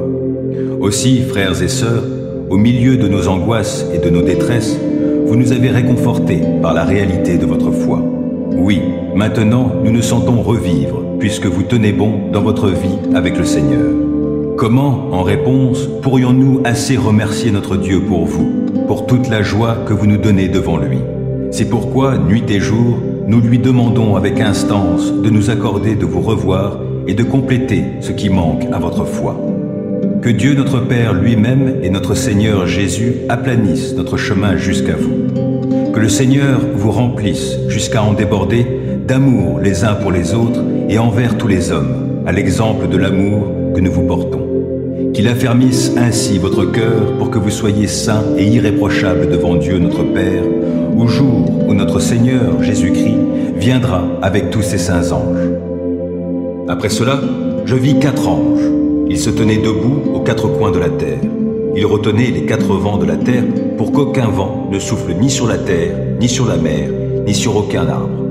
A: Aussi, frères et sœurs, au milieu de nos angoisses et de nos détresses, vous nous avez réconfortés par la réalité de votre foi. Oui, maintenant nous nous sentons revivre, puisque vous tenez bon dans votre vie avec le Seigneur. Comment, en réponse, pourrions-nous assez remercier notre Dieu pour vous, pour toute la joie que vous nous donnez devant lui? C'est pourquoi, nuit et jour, nous lui demandons avec instance de nous accorder de vous revoir et de compléter ce qui manque à votre foi. Que Dieu notre Père lui-même et notre Seigneur Jésus aplanissent notre chemin jusqu'à vous. Que le Seigneur vous remplisse jusqu'à en déborder d'amour les uns pour les autres et envers tous les hommes, à l'exemple de l'amour que nous vous portons. Qu'il affermisse ainsi votre cœur pour que vous soyez saints et irréprochables devant Dieu notre Père, au jour où notre Seigneur Jésus-Christ viendra avec tous ses saints anges. Après cela, je vis quatre anges. Ils se tenaient debout aux quatre coins de la terre. Ils retenaient les quatre vents de la terre pour qu'aucun vent ne souffle ni sur la terre, ni sur la mer, ni sur aucun arbre.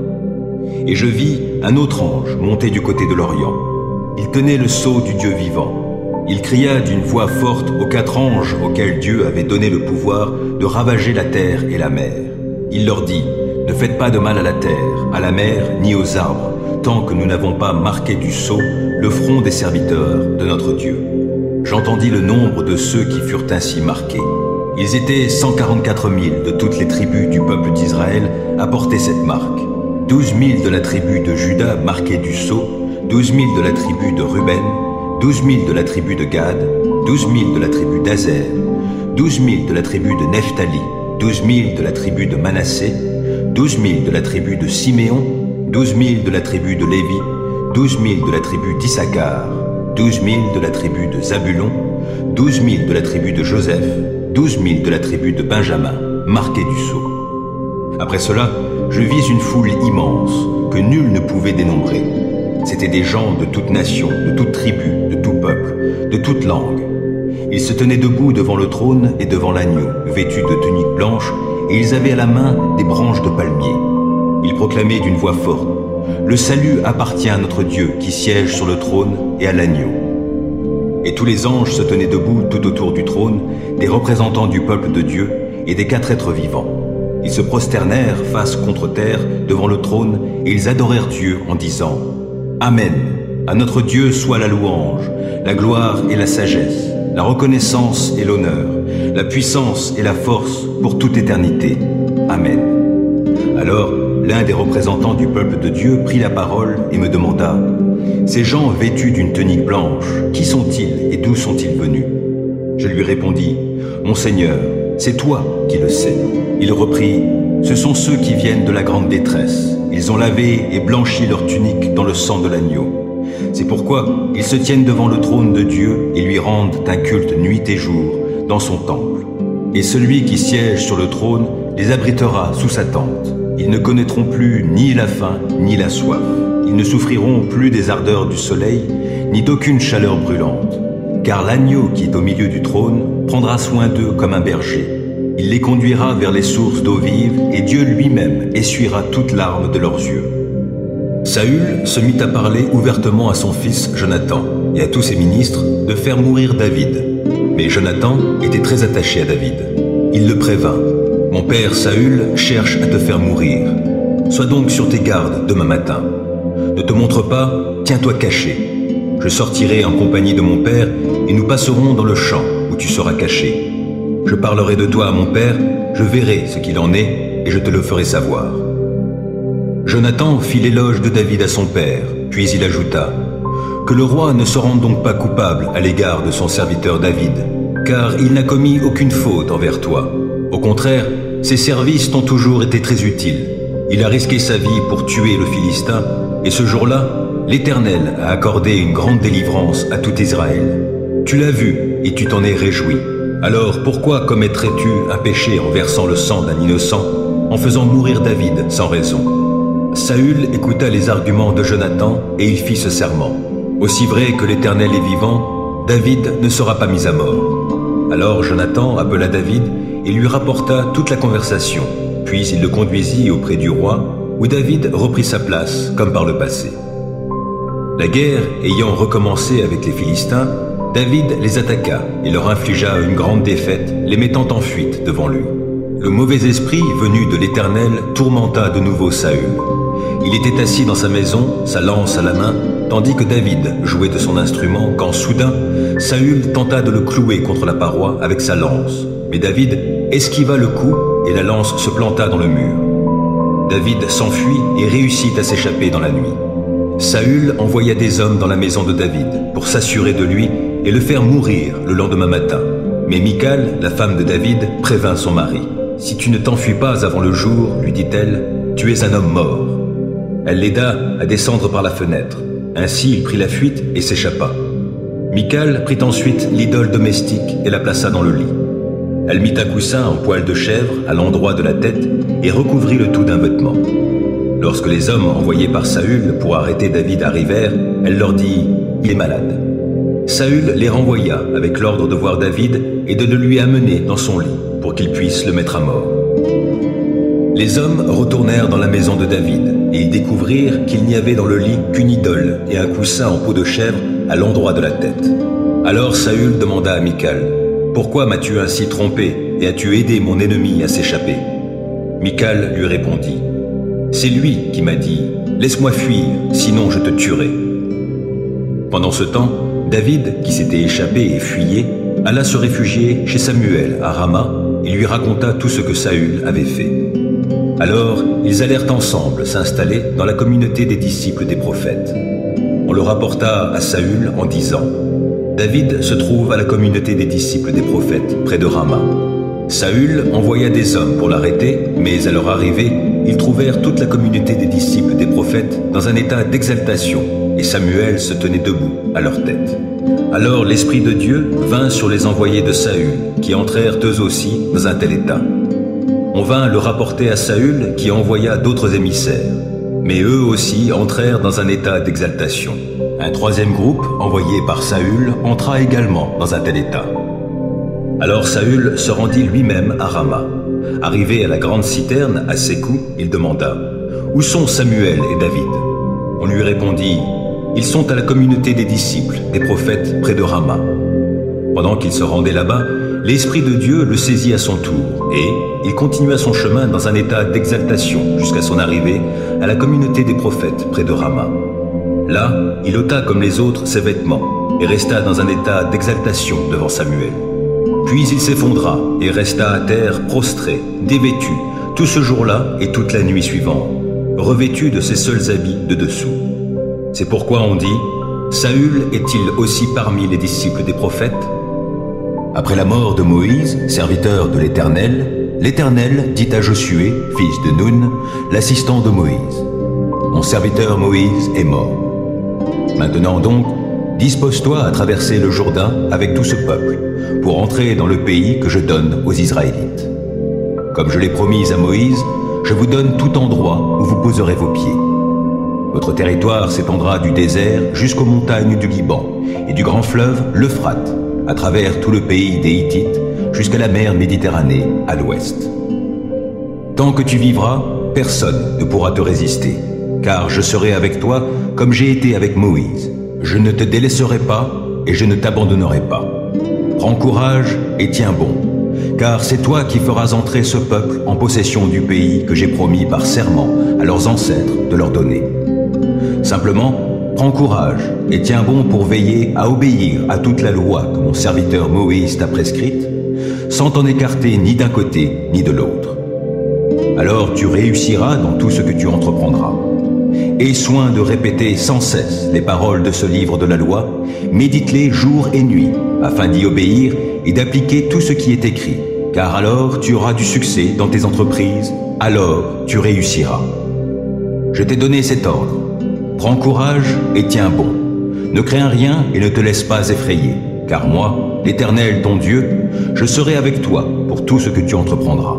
A: Et je vis un autre ange monter du côté de l'Orient. Il tenait le sceau du Dieu vivant. Il cria d'une voix forte aux quatre anges auxquels Dieu avait donné le pouvoir de ravager la terre et la mer. Il leur dit, « Ne faites pas de mal à la terre, à la mer, ni aux arbres, tant que nous n'avons pas marqué du sceau le front des serviteurs de notre Dieu. » J'entendis le nombre de ceux qui furent ainsi marqués. Ils étaient cent quarante-quatre mille de toutes les tribus du peuple d'Israël à porter cette marque. douze mille de la tribu de Juda marqués du sceau, douze mille de la tribu de Ruben, douze mille de la tribu de Gad, douze mille de la tribu d'Azer, douze mille de la tribu de Nephtali, douze mille de la tribu de Manassé, douze mille de la tribu de Siméon, douze mille de la tribu de Lévi, douze mille de la tribu d'Issachar, douze mille de la tribu de Zabulon, douze mille de la tribu de Joseph, douze mille de la tribu de Benjamin, marqués du sceau. Après cela, je vis une foule immense que nul ne pouvait dénombrer. C'étaient des gens de toute nation, de toute tribu, de tout peuple, de toute langue. Ils se tenaient debout devant le trône et devant l'agneau, vêtus de tuniques blanches, et ils avaient à la main des branches de palmier. Ils proclamaient d'une voix forte, « Le salut appartient à notre Dieu qui siège sur le trône et à l'agneau. » Et tous les anges se tenaient debout tout autour du trône, des représentants du peuple de Dieu et des quatre êtres vivants. Ils se prosternèrent face contre terre devant le trône et ils adorèrent Dieu en disant « Amen. À notre Dieu soit la louange, la gloire et la sagesse, la reconnaissance et l'honneur, la puissance et la force pour toute éternité. Amen. » Alors, l'un des représentants du peuple de Dieu prit la parole et me demanda « Ces gens vêtus d'une tunique blanche, qui sont-ils et d'où sont-ils venus ?» Je lui répondis « Mon Seigneur, c'est toi qui le sais. » Il reprit « Ce sont ceux qui viennent de la grande détresse. Ils ont lavé et blanchi leur tunique dans le sang de l'agneau. C'est pourquoi ils se tiennent devant le trône de Dieu et lui rendent un culte nuit et jour dans son temple. Et celui qui siège sur le trône les abritera sous sa tente. Ils ne connaîtront plus ni la faim ni la soif. Ils ne souffriront plus des ardeurs du soleil, ni d'aucune chaleur brûlante. Car l'agneau qui est au milieu du trône prendra soin d'eux comme un berger. Il les conduira vers les sources d'eau vive, et Dieu lui-même essuiera toute larme de leurs yeux. Saül se mit à parler ouvertement à son fils Jonathan et à tous ses ministres de faire mourir David. Mais Jonathan était très attaché à David. Il le prévint. « Mon père Saül cherche à te faire mourir. Sois donc sur tes gardes demain matin. Ne te montre pas, tiens-toi caché. Je sortirai en compagnie de mon père et nous passerons dans le champ où tu seras caché. Je parlerai de toi à mon père, je verrai ce qu'il en est et je te le ferai savoir. » Jonathan fit l'éloge de David à son père, puis il ajouta « Que le roi ne se rende donc pas coupable à l'égard de son serviteur David, car il n'a commis aucune faute envers toi. Au contraire, ses services t'ont toujours été très utiles. Il a risqué sa vie pour tuer le Philistin, et ce jour-là, l'Éternel a accordé une grande délivrance à tout Israël. Tu l'as vu et tu t'en es réjoui. Alors pourquoi commettrais-tu un péché en versant le sang d'un innocent, en faisant mourir David sans raison ?» Saül écouta les arguments de Jonathan et il fit ce serment. « Aussi vrai que l'Éternel est vivant, David ne sera pas mis à mort. » Alors Jonathan appela David et lui rapporta toute la conversation. Puis il le conduisit auprès du roi, où David reprit sa place comme par le passé. La guerre ayant recommencé avec les Philistins, David les attaqua et leur infligea une grande défaite, les mettant en fuite devant lui. Le mauvais esprit venu de l'Éternel tourmenta de nouveau Saül. Il était assis dans sa maison, sa lance à la main, tandis que David jouait de son instrument, quand soudain, Saül tenta de le clouer contre la paroi avec sa lance. Mais David esquiva le coup et la lance se planta dans le mur. David s'enfuit et réussit à s'échapper dans la nuit. Saül envoya des hommes dans la maison de David pour s'assurer de lui et le faire mourir le lendemain matin. Mais Michal, la femme de David, prévint son mari. « Si tu ne t'enfuis pas avant le jour, lui dit-elle, tu es un homme mort. » Elle l'aida à descendre par la fenêtre. Ainsi il prit la fuite et s'échappa. Michal prit ensuite l'idole domestique et la plaça dans le lit. Elle mit un coussin en poil de chèvre à l'endroit de la tête et recouvrit le tout d'un vêtement. Lorsque les hommes envoyés par Saül pour arrêter David arrivèrent, elle leur dit « Il est malade ». Saül les renvoya avec l'ordre de voir David et de le lui amener dans son lit pour qu'il puisse le mettre à mort. Les hommes retournèrent dans la maison de David et ils découvrirent qu'il n'y avait dans le lit qu'une idole et un coussin en peau de chèvre à l'endroit de la tête. Alors Saül demanda à Michal « Pourquoi m'as-tu ainsi trompé et as-tu aidé mon ennemi à s'échapper » Michal lui répondit « C'est lui qui m'a dit « Laisse-moi fuir, sinon je te tuerai. » Pendant ce temps, David, qui s'était échappé et fuyait, alla se réfugier chez Samuel à Rama et lui raconta tout ce que Saül avait fait. Alors, ils allèrent ensemble s'installer dans la communauté des disciples des prophètes. On le rapporta à Saül en disant « David se trouve à la communauté des disciples des prophètes, près de Rama. » Saül envoya des hommes pour l'arrêter, mais à leur arrivée, ils trouvèrent toute la communauté des disciples des prophètes dans un état d'exaltation, et Samuel se tenait debout à leur tête. Alors l'Esprit de Dieu vint sur les envoyés de Saül, qui entrèrent eux aussi dans un tel état. On vint le rapporter à Saül, qui envoya d'autres émissaires. Mais eux aussi entrèrent dans un état d'exaltation. Un troisième groupe, envoyé par Saül, entra également dans un tel état. Alors Saül se rendit lui-même à Rama. Arrivé à la grande citerne, à Sékou, il demanda « Où sont Samuel et David ?» On lui répondit « Ils sont à la communauté des disciples, des prophètes, près de Rama. » Pendant qu'il se rendait là-bas, l'Esprit de Dieu le saisit à son tour, et il continua son chemin dans un état d'exaltation jusqu'à son arrivée à la communauté des prophètes, près de Rama. Là, il ôta comme les autres ses vêtements, et resta dans un état d'exaltation devant Samuel. Puis il s'effondra et resta à terre prostré, dévêtu, tout ce jour-là et toute la nuit suivante. revêtu de ses seuls habits de dessous. C'est pourquoi on dit, Saül est-il aussi parmi les disciples des prophètes? Après la mort de Moïse, serviteur de l'Éternel, l'Éternel dit à Josué, fils de Nun, l'assistant de Moïse, mon serviteur Moïse est mort. Maintenant donc, dispose-toi à traverser le Jourdain avec tout ce peuple, pour entrer dans le pays que je donne aux Israélites. Comme je l'ai promis à Moïse, je vous donne tout endroit où vous poserez vos pieds. Votre territoire s'étendra du désert jusqu'aux montagnes du Liban et du grand fleuve l'Euphrate, à travers tout le pays des Hittites, jusqu'à la mer Méditerranée à l'ouest. Tant que tu vivras, personne ne pourra te résister, car je serai avec toi comme j'ai été avec Moïse. Je ne te délaisserai pas et je ne t'abandonnerai pas. Prends courage et tiens bon, car c'est toi qui feras entrer ce peuple en possession du pays que j'ai promis par serment à leurs ancêtres de leur donner. Simplement, prends courage et tiens bon pour veiller à obéir à toute la loi que mon serviteur Moïse t'a prescrite, sans t'en écarter ni d'un côté ni de l'autre. Alors tu réussiras dans tout ce que tu entreprendras. Aie soin de répéter sans cesse les paroles de ce livre de la loi, médite-les jour et nuit, afin d'y obéir et d'appliquer tout ce qui est écrit, car alors tu auras du succès dans tes entreprises, alors tu réussiras. Je t'ai donné cet ordre. Prends courage et tiens bon. Ne crains rien et ne te laisse pas effrayer, car moi, l'Éternel ton Dieu, je serai avec toi pour tout ce que tu entreprendras.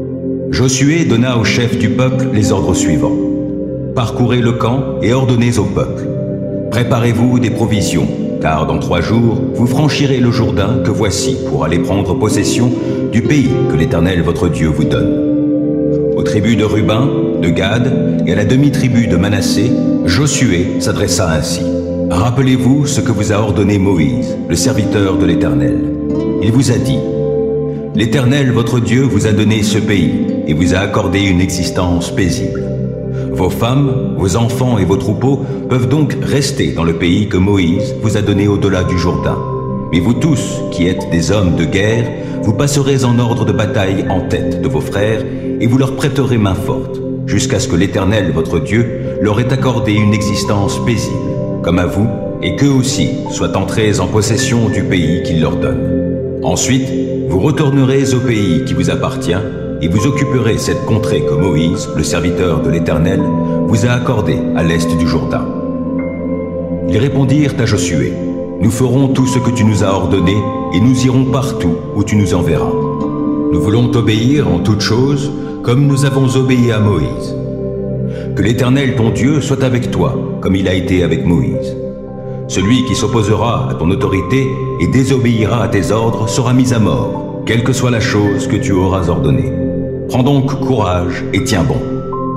A: Josué donna au chef du peuple les ordres suivants. Parcourez le camp et ordonnez au peuple. Préparez-vous des provisions, car dans trois jours, vous franchirez le Jourdain que voici pour aller prendre possession du pays que l'Éternel votre Dieu vous donne. Aux tribus de Ruben, de Gad et à la demi-tribu de Manassé, Josué s'adressa ainsi. Rappelez-vous ce que vous a ordonné Moïse, le serviteur de l'Éternel. Il vous a dit, l'Éternel votre Dieu vous a donné ce pays et vous a accordé une existence paisible. Vos femmes, vos enfants et vos troupeaux peuvent donc rester dans le pays que Moïse vous a donné au-delà du Jourdain. Mais vous tous, qui êtes des hommes de guerre, vous passerez en ordre de bataille en tête de vos frères et vous leur prêterez main forte, jusqu'à ce que l'Éternel, votre Dieu, leur ait accordé une existence paisible, comme à vous, et qu'eux aussi soient entrés en possession du pays qu'il leur donne. Ensuite, vous retournerez au pays qui vous appartient, et vous occuperez cette contrée que Moïse, le serviteur de l'Éternel, vous a accordée à l'est du Jourdain. Ils répondirent à Josué, « Nous ferons tout ce que tu nous as ordonné, et nous irons partout où tu nous enverras. Nous voulons t'obéir en toutes choses, comme nous avons obéi à Moïse. Que l'Éternel ton Dieu soit avec toi, comme il a été avec Moïse. Celui qui s'opposera à ton autorité et désobéira à tes ordres sera mis à mort, quelle que soit la chose que tu auras ordonnée. Prends donc courage et tiens bon. »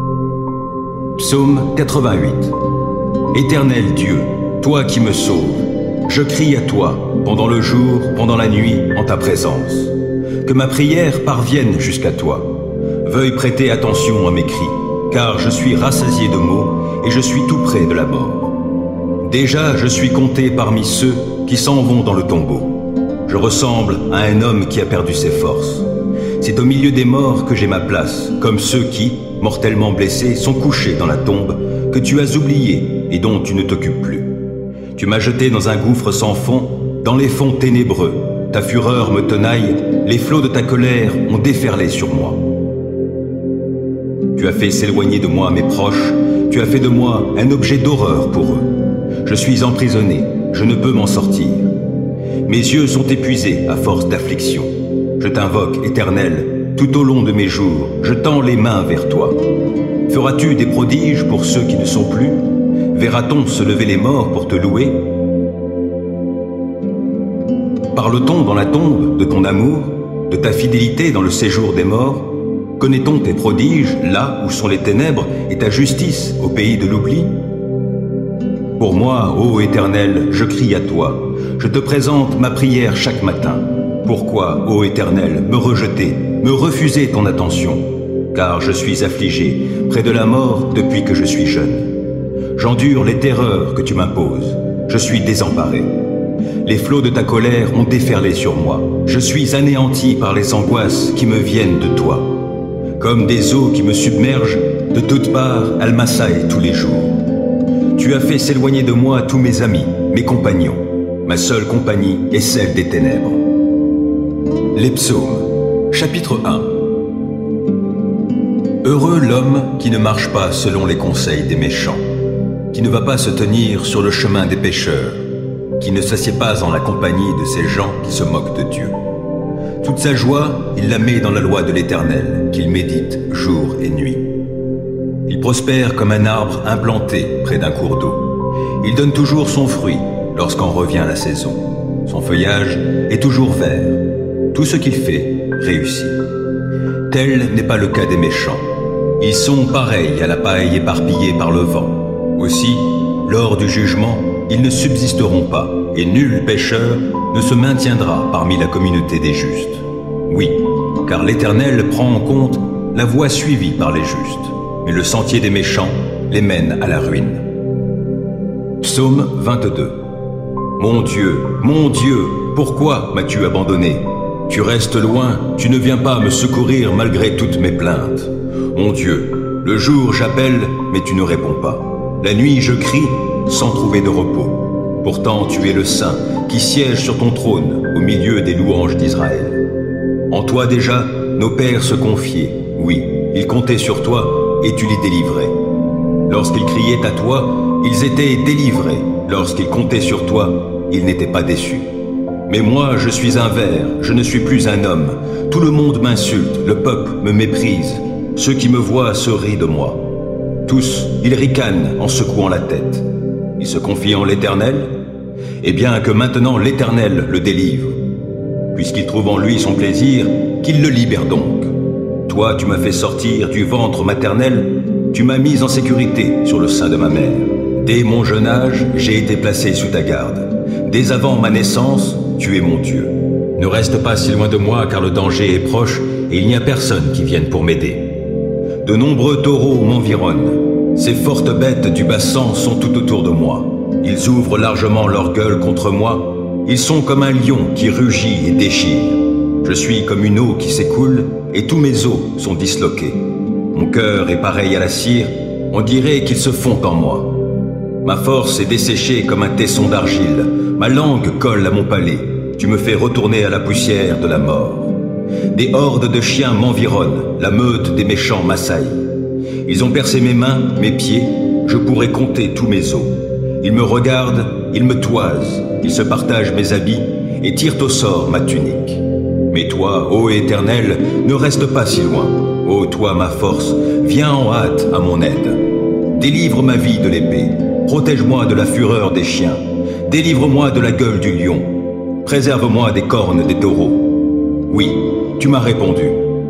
A: Psaume quatre-vingt-huit. Éternel Dieu, toi qui me sauves, je crie à toi, pendant le jour, pendant la nuit, en ta présence. Que ma prière parvienne jusqu'à toi. Veuille prêter attention à mes cris, car je suis rassasié de maux et je suis tout près de la mort. Déjà, je suis compté parmi ceux qui s'en vont dans le tombeau. Je ressemble à un homme qui a perdu ses forces. C'est au milieu des morts que j'ai ma place, comme ceux qui, mortellement blessés, sont couchés dans la tombe, que tu as oublié et dont tu ne t'occupes plus. Tu m'as jeté dans un gouffre sans fond, dans les fonds ténébreux. Ta fureur me tenaille, les flots de ta colère ont déferlé sur moi. Tu as fait s'éloigner de moi mes proches, tu as fait de moi un objet d'horreur pour eux. Je suis emprisonné, je ne peux m'en sortir. Mes yeux sont épuisés à force d'affliction. Je t'invoque, Éternel, tout au long de mes jours, je tends les mains vers toi. Feras-tu des prodiges pour ceux qui ne sont plus? Verra-t-on se lever les morts pour te louer? Parle-t-on dans la tombe de ton amour, de ta fidélité dans le séjour des morts? Connaît-on tes prodiges là où sont les ténèbres et ta justice au pays de l'oubli? Pour moi, ô Éternel, je crie à toi, je te présente ma prière chaque matin. Pourquoi, ô Éternel, me rejeter, me refuser ton attention? Car je suis affligé, près de la mort depuis que je suis jeune. J'endure les terreurs que tu m'imposes, je suis désemparé. Les flots de ta colère ont déferlé sur moi. Je suis anéanti par les angoisses qui me viennent de toi. Comme des eaux qui me submergent, de toutes parts, elle m'assaille tous les jours. Tu as fait s'éloigner de moi tous mes amis, mes compagnons. Ma seule compagnie est celle des ténèbres. Les psaumes, chapitre un. Heureux l'homme qui ne marche pas selon les conseils des méchants, qui ne va pas se tenir sur le chemin des pécheurs, qui ne s'assied pas en la compagnie de ces gens qui se moquent de Dieu. Toute sa joie, il la met dans la loi de l'Éternel, qu'il médite jour et nuit. Il prospère comme un arbre implanté près d'un cours d'eau. Il donne toujours son fruit lorsqu'en revient la saison. Son feuillage est toujours vert. Tout ce qu'il fait réussit. Tel n'est pas le cas des méchants. Ils sont pareils à la paille éparpillée par le vent. Aussi, lors du jugement, ils ne subsisteront pas, et nul pécheur ne se maintiendra parmi la communauté des justes. Oui, car l'Éternel prend en compte la voie suivie par les justes, mais le sentier des méchants les mène à la ruine. Psaume vingt-deux. Mon Dieu, mon Dieu, pourquoi m'as-tu abandonné? Tu restes loin, tu ne viens pas me secourir malgré toutes mes plaintes. Mon Dieu, le jour j'appelle, mais tu ne réponds pas. La nuit je crie, sans trouver de repos. Pourtant tu es le Saint, qui siège sur ton trône, au milieu des louanges d'Israël. En toi déjà, nos pères se confiaient, oui, ils comptaient sur toi, et tu les délivrais. Lorsqu'ils criaient à toi, ils étaient délivrés. Lorsqu'ils comptaient sur toi, ils n'étaient pas déçus. Mais moi, je suis un ver, je ne suis plus un homme. Tout le monde m'insulte, le peuple me méprise. Ceux qui me voient se rient de moi. Tous, ils ricanent en secouant la tête. Ils se confient en l'Éternel? Eh bien que maintenant l'Éternel le délivre. Puisqu'il trouve en lui son plaisir, qu'il le libère donc. Toi, tu m'as fait sortir du ventre maternel, tu m'as mis en sécurité sur le sein de ma mère. Dès mon jeune âge, j'ai été placé sous ta garde. Dès avant ma naissance, tu es mon Dieu. Ne reste pas si loin de moi, car le danger est proche et il n'y a personne qui vienne pour m'aider. De nombreux taureaux m'environnent. Ces fortes bêtes du bassan sont tout autour de moi. Ils ouvrent largement leur gueule contre moi. Ils sont comme un lion qui rugit et déchire. Je suis comme une eau qui s'écoule et tous mes os sont disloqués. Mon cœur est pareil à la cire, on dirait qu'il se fond en moi. Ma force est desséchée comme un tesson d'argile. Ma langue colle à mon palais. Tu me fais retourner à la poussière de la mort. Des hordes de chiens m'environnent. La meute des méchants m'assaille. Ils ont percé mes mains, mes pieds. Je pourrais compter tous mes os. Ils me regardent, ils me toisent. Ils se partagent mes habits et tirent au sort ma tunique. Mais toi, ô Éternel, ne reste pas si loin. Ô toi, ma force, viens en hâte à mon aide. Délivre ma vie de l'épée. Protège-moi de la fureur des chiens. Délivre-moi de la gueule du lion. Préserve-moi des cornes des taureaux. Oui, tu m'as répondu.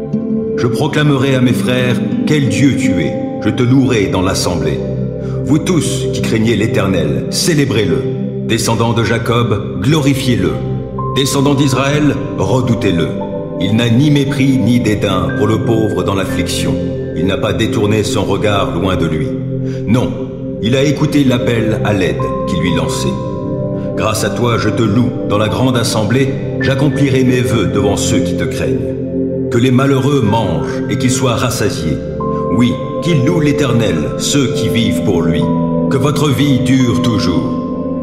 A: Je proclamerai à mes frères, quel Dieu tu es. Je te louerai dans l'assemblée. Vous tous qui craignez l'Éternel, célébrez-le. Descendants de Jacob, glorifiez-le. Descendants d'Israël, redoutez-le. Il n'a ni mépris ni dédain pour le pauvre dans l'affliction. Il n'a pas détourné son regard loin de lui. Non, il a écouté l'appel à l'aide qui lui lançait. Grâce à toi, je te loue dans la grande assemblée, j'accomplirai mes vœux devant ceux qui te craignent. Que les malheureux mangent et qu'ils soient rassasiés. Oui, qu'ils louent l'Éternel, ceux qui vivent pour lui. Que votre vie dure toujours.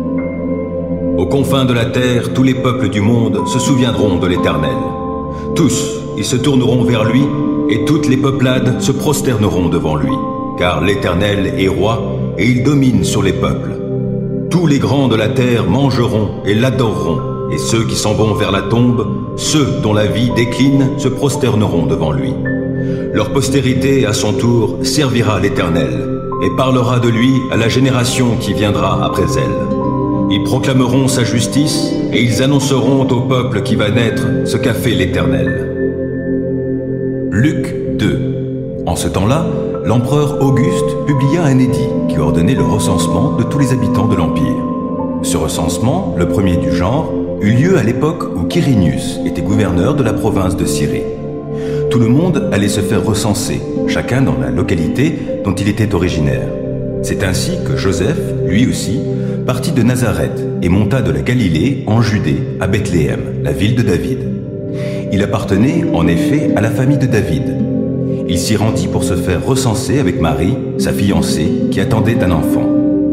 A: Aux confins de la terre, tous les peuples du monde se souviendront de l'Éternel. Tous, ils se tourneront vers lui, et toutes les peuplades se prosterneront devant lui. Car l'Éternel est roi, et il domine sur les peuples. Tous les grands de la terre mangeront et l'adoreront, et ceux qui s'en vont vers la tombe, ceux dont la vie décline, se prosterneront devant lui. Leur postérité, à son tour, servira l'Éternel, et parlera de lui à la génération qui viendra après elle. Ils proclameront sa justice, et ils annonceront au peuple qui va naître ce qu'a fait l'Éternel. Luc deux. En ce temps-là, l'empereur Auguste publia un édit qui ordonnait le recensement de tous les habitants de l'Empire. Ce recensement, le premier du genre, eut lieu à l'époque où Quirinius était gouverneur de la province de Syrie. Tout le monde allait se faire recenser, chacun dans la localité dont il était originaire. C'est ainsi que Joseph, lui aussi, partit de Nazareth et monta de la Galilée en Judée, à Bethléem, la ville de David. Il appartenait en effet à la famille de David. Il s'y rendit pour se faire recenser avec Marie, sa fiancée, qui attendait un enfant.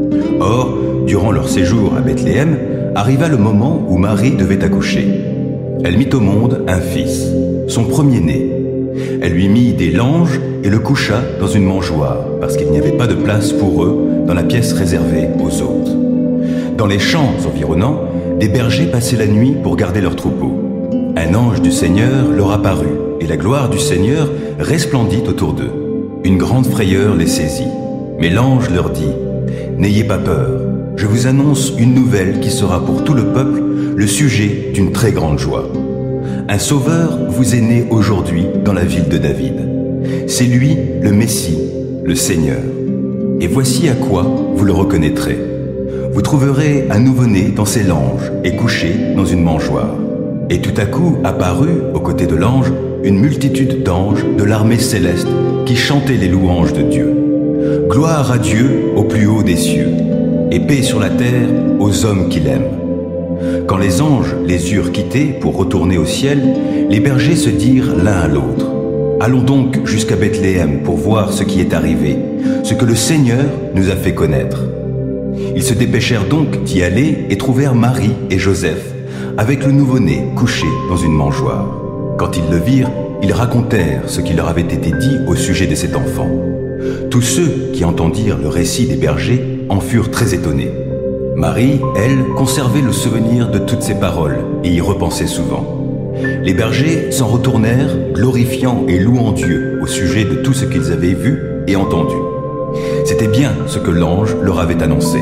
A: Or, durant leur séjour à Bethléem, arriva le moment où Marie devait accoucher. Elle mit au monde un fils, son premier-né. Elle lui mit des langes et le coucha dans une mangeoire, parce qu'il n'y avait pas de place pour eux dans la pièce réservée aux hôtes. Dans les champs environnants, des bergers passaient la nuit pour garder leurs troupeaux. Un ange du Seigneur leur apparut, et la gloire du Seigneur resplendit autour d'eux. Une grande frayeur les saisit. Mais l'ange leur dit : « N'ayez pas peur, je vous annonce une nouvelle qui sera pour tout le peuple le sujet d'une très grande joie. Un sauveur vous est né aujourd'hui dans la ville de David. C'est lui le Messie, le Seigneur. Et voici à quoi vous le reconnaîtrez. Vous trouverez un nouveau-né dans ses langes et couché dans une mangeoire. » Et tout à coup apparut, aux côtés de l'ange, une multitude d'anges de l'armée céleste qui chantaient les louanges de Dieu. Gloire à Dieu au plus haut des cieux, et paix sur la terre aux hommes qu'il aime. Quand les anges les eurent quittés pour retourner au ciel, les bergers se dirent l'un à l'autre : « Allons donc jusqu'à Bethléem pour voir ce qui est arrivé, ce que le Seigneur nous a fait connaître. » Ils se dépêchèrent donc d'y aller et trouvèrent Marie et Joseph avec le nouveau-né couché dans une mangeoire. Quand ils le virent, ils racontèrent ce qui leur avait été dit au sujet de cet enfant. Tous ceux qui entendirent le récit des bergers en furent très étonnés. Marie, elle, conservait le souvenir de toutes ces paroles et y repensait souvent. Les bergers s'en retournèrent, glorifiant et louant Dieu au sujet de tout ce qu'ils avaient vu et entendu. C'était bien ce que l'ange leur avait annoncé.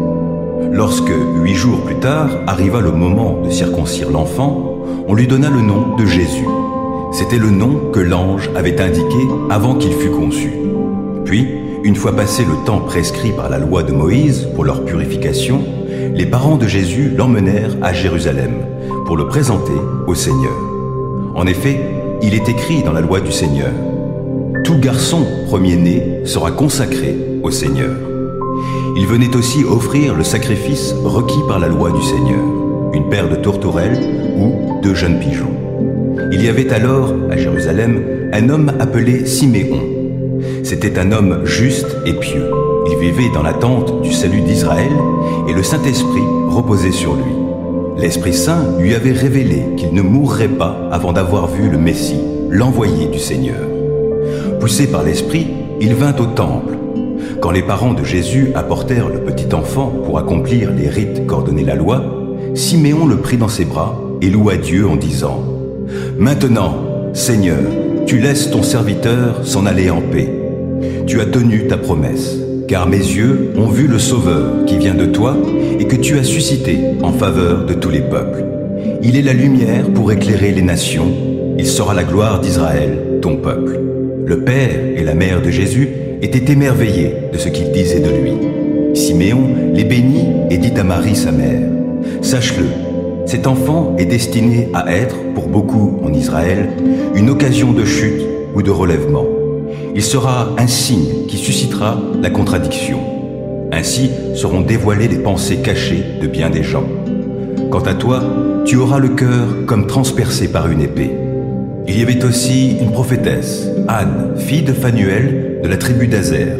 A: Lorsque, huit jours plus tard, arriva le moment de circoncire l'enfant, on lui donna le nom de Jésus. C'était le nom que l'ange avait indiqué avant qu'il fût conçu. Puis, une fois passé le temps prescrit par la loi de Moïse pour leur purification, les parents de Jésus l'emmenèrent à Jérusalem pour le présenter au Seigneur. En effet, il est écrit dans la loi du Seigneur : « Tout garçon premier-né sera consacré au Seigneur. » Il venait aussi offrir le sacrifice requis par la loi du Seigneur, une paire de tourterelles ou deux jeunes pigeons. Il y avait alors, à Jérusalem, un homme appelé Siméon. C'était un homme juste et pieux. Il vivait dans l'attente du salut d'Israël et le Saint-Esprit reposait sur lui. L'Esprit Saint lui avait révélé qu'il ne mourrait pas avant d'avoir vu le Messie, l'envoyé du Seigneur. Poussé par l'Esprit, il vint au temple. Quand les parents de Jésus apportèrent le petit enfant pour accomplir les rites qu'ordonnait la loi, Siméon le prit dans ses bras et loua Dieu en disant : « Maintenant, Seigneur, tu laisses ton serviteur s'en aller en paix. Tu as tenu ta promesse, car mes yeux ont vu le Sauveur qui vient de toi et que tu as suscité en faveur de tous les peuples. Il est la lumière pour éclairer les nations, il sera la gloire d'Israël, ton peuple. » Le père et la mère de Jésus étaient émerveillés de ce qu'il disait de lui. Siméon les bénit et dit à Marie sa mère : « Sache-le, cet enfant est destiné à être, pour beaucoup en Israël, une occasion de chute ou de relèvement. Il sera un signe qui suscitera la contradiction. Ainsi seront dévoilées les pensées cachées de bien des gens. Quant à toi, tu auras le cœur comme transpercé par une épée. » Il y avait aussi une prophétesse, Anne, fille de Phanuel, de la tribu d'Azer.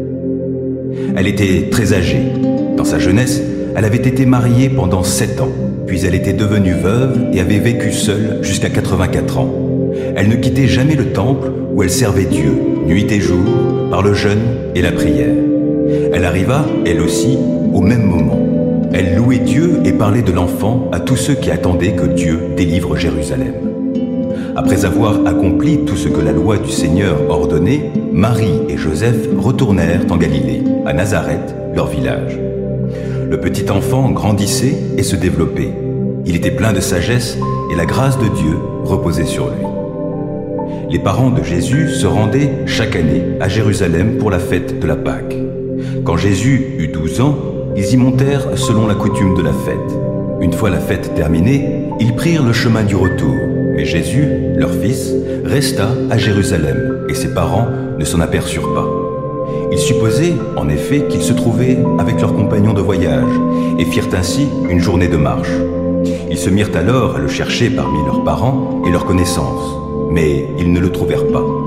A: Elle était très âgée. Dans sa jeunesse, elle avait été mariée pendant sept ans, puis elle était devenue veuve et avait vécu seule jusqu'à quatre-vingt-quatre ans. Elle ne quittait jamais le temple où elle servait Dieu, nuit et jour, par le jeûne et la prière. Elle arriva, elle aussi, au même moment. Elle louait Dieu et parlait de l'enfant à tous ceux qui attendaient que Dieu délivre Jérusalem. Après avoir accompli tout ce que la loi du Seigneur ordonnait, Marie et Joseph retournèrent en Galilée, à Nazareth, leur village. Le petit enfant grandissait et se développait. Il était plein de sagesse et la grâce de Dieu reposait sur lui. Les parents de Jésus se rendaient chaque année à Jérusalem pour la fête de la Pâque. Quand Jésus eut douze ans, ils y montèrent selon la coutume de la fête. Une fois la fête terminée, ils prirent le chemin du retour. Mais Jésus, leur fils, resta à Jérusalem et ses parents ne s'en aperçurent pas. Ils supposaient, en effet, qu'ils se trouvaient avec leurs compagnons de voyage et firent ainsi une journée de marche. Ils se mirent alors à le chercher parmi leurs parents et leurs connaissances, mais ils ne le trouvèrent pas.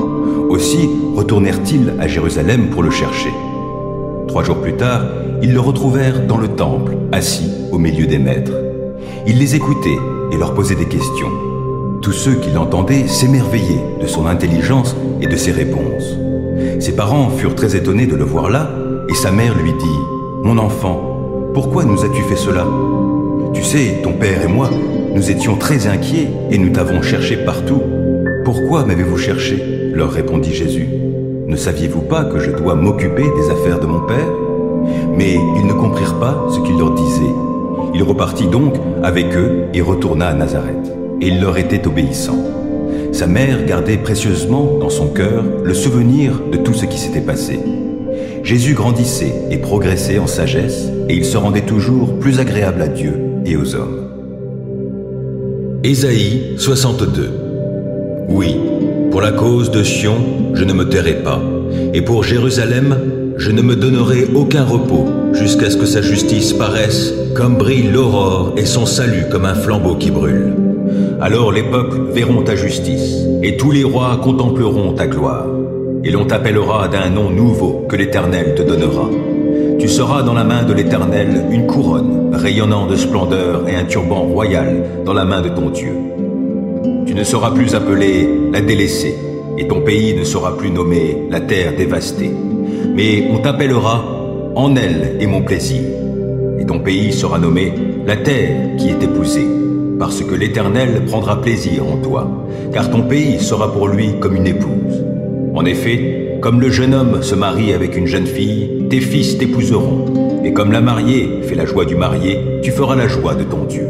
A: aussi retournèrent-ils à Jérusalem pour le chercher. Trois jours plus tard, ils le retrouvèrent dans le temple, assis au milieu des maîtres. Il les écoutait et leur posait des questions. Tous ceux qui l'entendaient s'émerveillaient de son intelligence et de ses réponses. Ses parents furent très étonnés de le voir là, et sa mère lui dit « Mon enfant, pourquoi nous as-tu fait cela? Tu sais, ton père et moi, nous étions très inquiets et nous t'avons cherché partout. Pourquoi m'avez-vous cherché ?» leur répondit Jésus. « Ne saviez-vous pas que je dois m'occuper des affaires de mon père ?» Mais ils ne comprirent pas ce qu'il leur disait. Il repartit donc avec eux et retourna à Nazareth. Et il leur était obéissant. Sa mère gardait précieusement dans son cœur le souvenir de tout ce qui s'était passé. Jésus grandissait et progressait en sagesse, et il se rendait toujours plus agréable à Dieu et aux hommes. Ésaïe soixante-deux. Oui, pour la cause de Sion, je ne me tairai pas, et pour Jérusalem, je ne me donnerai aucun repos, jusqu'à ce que sa justice paraisse comme brille l'aurore et son salut comme un flambeau qui brûle. Alors les peuples verront ta justice, et tous les rois contempleront ta gloire. Et l'on t'appellera d'un nom nouveau que l'Éternel te donnera. Tu seras dans la main de l'Éternel une couronne, rayonnant de splendeur, et un turban royal dans la main de ton Dieu. Tu ne seras plus appelé la délaissée, et ton pays ne sera plus nommé la terre dévastée. Mais on t'appellera en elle est mon plaisir, et ton pays sera nommé la terre qui est épousée. Parce que l'Éternel prendra plaisir en toi, car ton pays sera pour lui comme une épouse. En effet, comme le jeune homme se marie avec une jeune fille, tes fils t'épouseront, et comme la mariée fait la joie du marié, tu feras la joie de ton Dieu.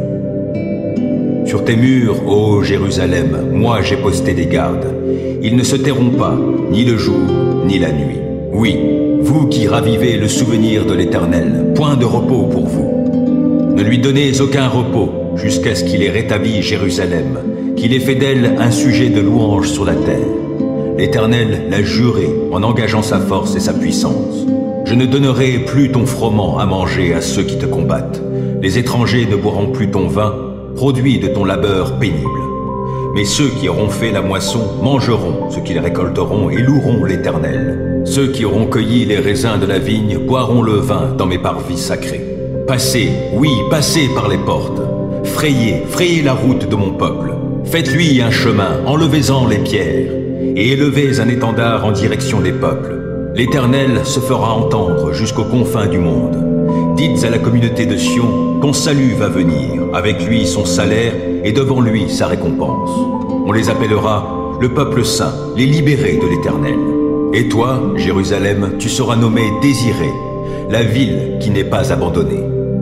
A: Sur tes murs, ô Jérusalem, moi j'ai posté des gardes. Ils ne se tairont pas, ni le jour, ni la nuit. Oui, vous qui ravivez le souvenir de l'Éternel, point de repos pour vous. Ne lui donnez aucun repos, jusqu'à ce qu'il ait rétabli Jérusalem, qu'il ait fait d'elle un sujet de louange sur la terre. L'Éternel l'a juré en engageant sa force et sa puissance. Je ne donnerai plus ton froment à manger à ceux qui te combattent. Les étrangers ne boiront plus ton vin, produit de ton labeur pénible. Mais ceux qui auront fait la moisson mangeront ce qu'ils récolteront et loueront l'Éternel. Ceux qui auront cueilli les raisins de la vigne boiront le vin dans mes parvis sacrés. Passez, oui, passez par les portes. Frayez, frayez la route de mon peuple. Faites-lui un chemin, enlevez-en les pierres, et élevez un étendard en direction des peuples. L'Éternel se fera entendre jusqu'aux confins du monde. Dites à la communauté de Sion, ton salut va venir, avec lui son salaire, et devant lui sa récompense. On les appellera le peuple saint, les libérés de l'Éternel. Et toi, Jérusalem, tu seras nommé désiré, la ville qui n'est pas abandonnée.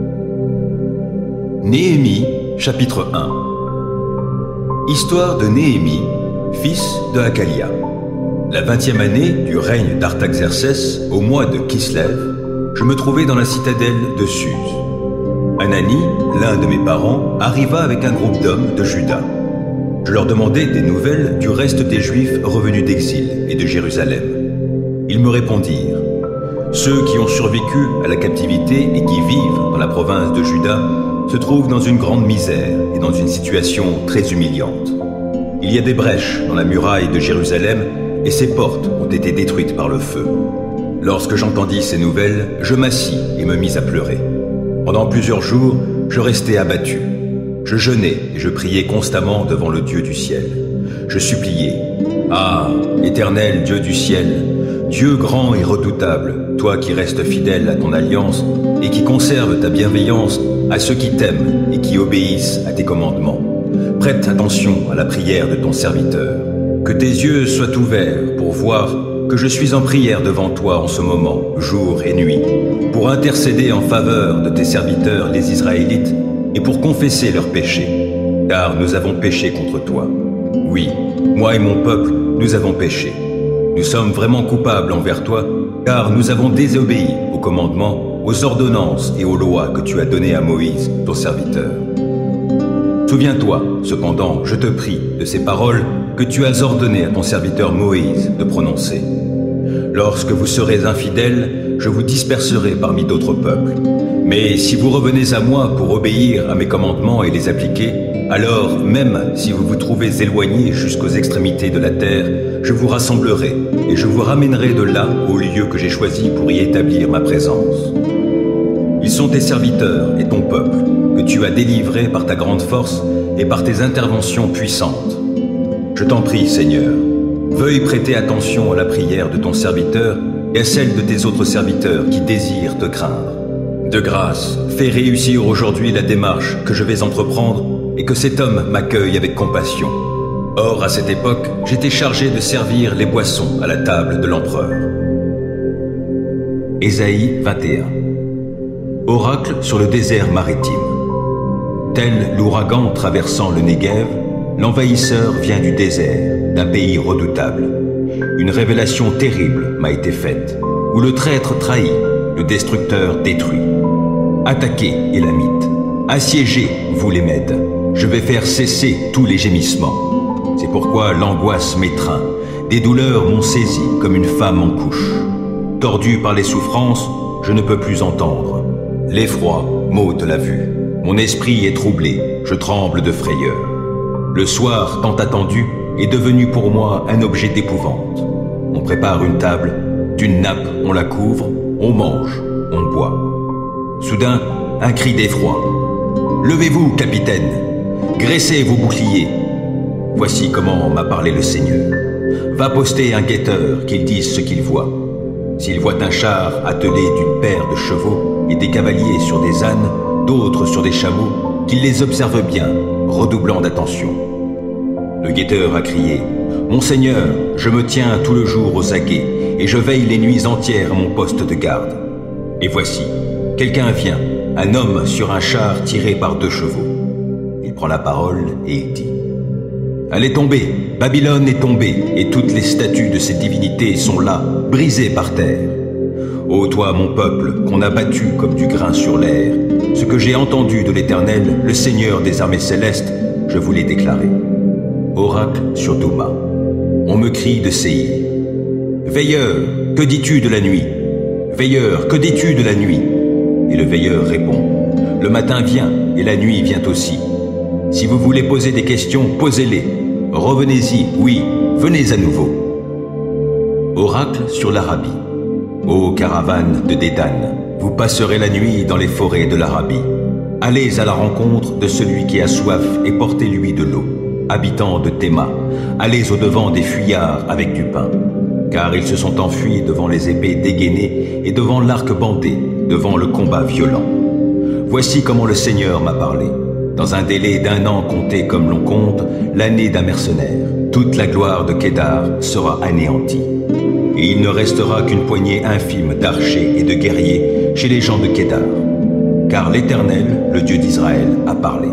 A: Néhémie, chapitre un. Histoire de Néhémie, fils de Hakalia. La vingtième année du règne d'Artaxerxès, au mois de Kislev, je me trouvais dans la citadelle de Suse. Anani, l'un de mes parents, arriva avec un groupe d'hommes de Juda. Je leur demandai des nouvelles du reste des Juifs revenus d'exil et de Jérusalem. Ils me répondirent: ceux qui ont survécu à la captivité et qui vivent dans la province de Juda se trouvent dans une grande misère et dans une situation très humiliante. Il y a des brèches dans la muraille de Jérusalem et ses portes ont été détruites par le feu. Lorsque j'entendis ces nouvelles, je m'assis et me mis à pleurer. Pendant plusieurs jours, je restai abattu. Je jeûnais et je priais constamment devant le Dieu du ciel. Je suppliais: ah, Éternel Dieu du ciel, Dieu grand et redoutable, toi qui restes fidèle à ton alliance et qui conserves ta bienveillance à ceux qui t'aiment et qui obéissent à tes commandements. Prête attention à la prière de ton serviteur. Que tes yeux soient ouverts pour voir que je suis en prière devant toi en ce moment, jour et nuit, pour intercéder en faveur de tes serviteurs les Israélites et pour confesser leurs péchés. Car nous avons péché contre toi. Oui, moi et mon peuple, nous avons péché. Nous sommes vraiment coupables envers toi, car nous avons désobéi aux commandements, aux ordonnances et aux lois que tu as données à Moïse, ton serviteur. Souviens-toi, cependant, je te prie, de ces paroles que tu as ordonné à ton serviteur Moïse de prononcer. Lorsque vous serez infidèles, je vous disperserai parmi d'autres peuples, Mais si vous revenez à moi pour obéir à mes commandements et les appliquer, alors, même si vous vous trouvez éloigné jusqu'aux extrémités de la terre, je vous rassemblerai et je vous ramènerai de là au lieu que j'ai choisi pour y établir ma présence. Ils sont tes serviteurs et ton peuple, que tu as délivré par ta grande force et par tes interventions puissantes. Je t'en prie, Seigneur, veuille prêter attention à la prière de ton serviteur et à celle de tes autres serviteurs qui désirent te craindre. De grâce, fais réussir aujourd'hui la démarche que je vais entreprendre et que cet homme m'accueille avec compassion. Or, à cette époque, j'étais chargé de servir les boissons à la table de l'empereur. Ésaïe vingt et un. Oracle sur le désert maritime. Tel l'ouragan traversant le Négev, l'envahisseur vient du désert, d'un pays redoutable. Une révélation terrible m'a été faite, où le traître trahit, le destructeur détruit. Attaquez, Élamites, assiégez, vous les Mèdes. Je vais faire cesser tous les gémissements. C'est pourquoi l'angoisse m'étreint. Des douleurs m'ont saisi comme une femme en couche. Tordu par les souffrances, je ne peux plus entendre. L'effroi m'ôte la vue. Mon esprit est troublé, je tremble de frayeur. Le soir tant attendu est devenu pour moi un objet d'épouvante. On prépare une table, d'une nappe on la couvre, on mange, on boit. Soudain, un cri d'effroi. Levez-vous, capitaine! Graissez vos boucliers. Voici comment m'a parlé le Seigneur. Va poster un guetteur qu'il dise ce qu'il voit. S'il voit un char attelé d'une paire de chevaux et des cavaliers sur des ânes, d'autres sur des chameaux, qu'il les observe bien, redoublant d'attention. Le guetteur a crié « Mon Seigneur, je me tiens tout le jour aux aguets et je veille les nuits entières à mon poste de garde. Et voici, quelqu'un vient, un homme sur un char tiré par deux chevaux. Il prend la parole et il dit « Elle est tombée, Babylone est tombée, et toutes les statues de ses divinités sont là, brisées par terre. Ô toi, mon peuple, qu'on a battu comme du grain sur l'air, ce que j'ai entendu de l'Éternel, le Seigneur des armées célestes, je vous l'ai déclaré. » Oracle sur Douma. On me crie de Séir. « Veilleur, que dis-tu de la nuit? Veilleur, que dis-tu de la nuit ?» Et le veilleur répond « Le matin vient, et la nuit vient aussi. Si vous voulez poser des questions, posez-les. Revenez-y, oui, venez à nouveau. » Oracle sur l'Arabie. Ô caravane de Dédan, vous passerez la nuit dans les forêts de l'Arabie. Allez à la rencontre de celui qui a soif et portez-lui de l'eau. Habitants de Théma, allez au-devant des fuyards avec du pain. Car ils se sont enfuis devant les épées dégainées et devant l'arc bandé, devant le combat violent. Voici comment le Seigneur m'a parlé. Dans un délai d'un an compté comme l'on compte, l'année d'un mercenaire, toute la gloire de Kédar sera anéantie. Et il ne restera qu'une poignée infime d'archers et de guerriers chez les gens de Kédar. Car l'Éternel, le Dieu d'Israël, a parlé.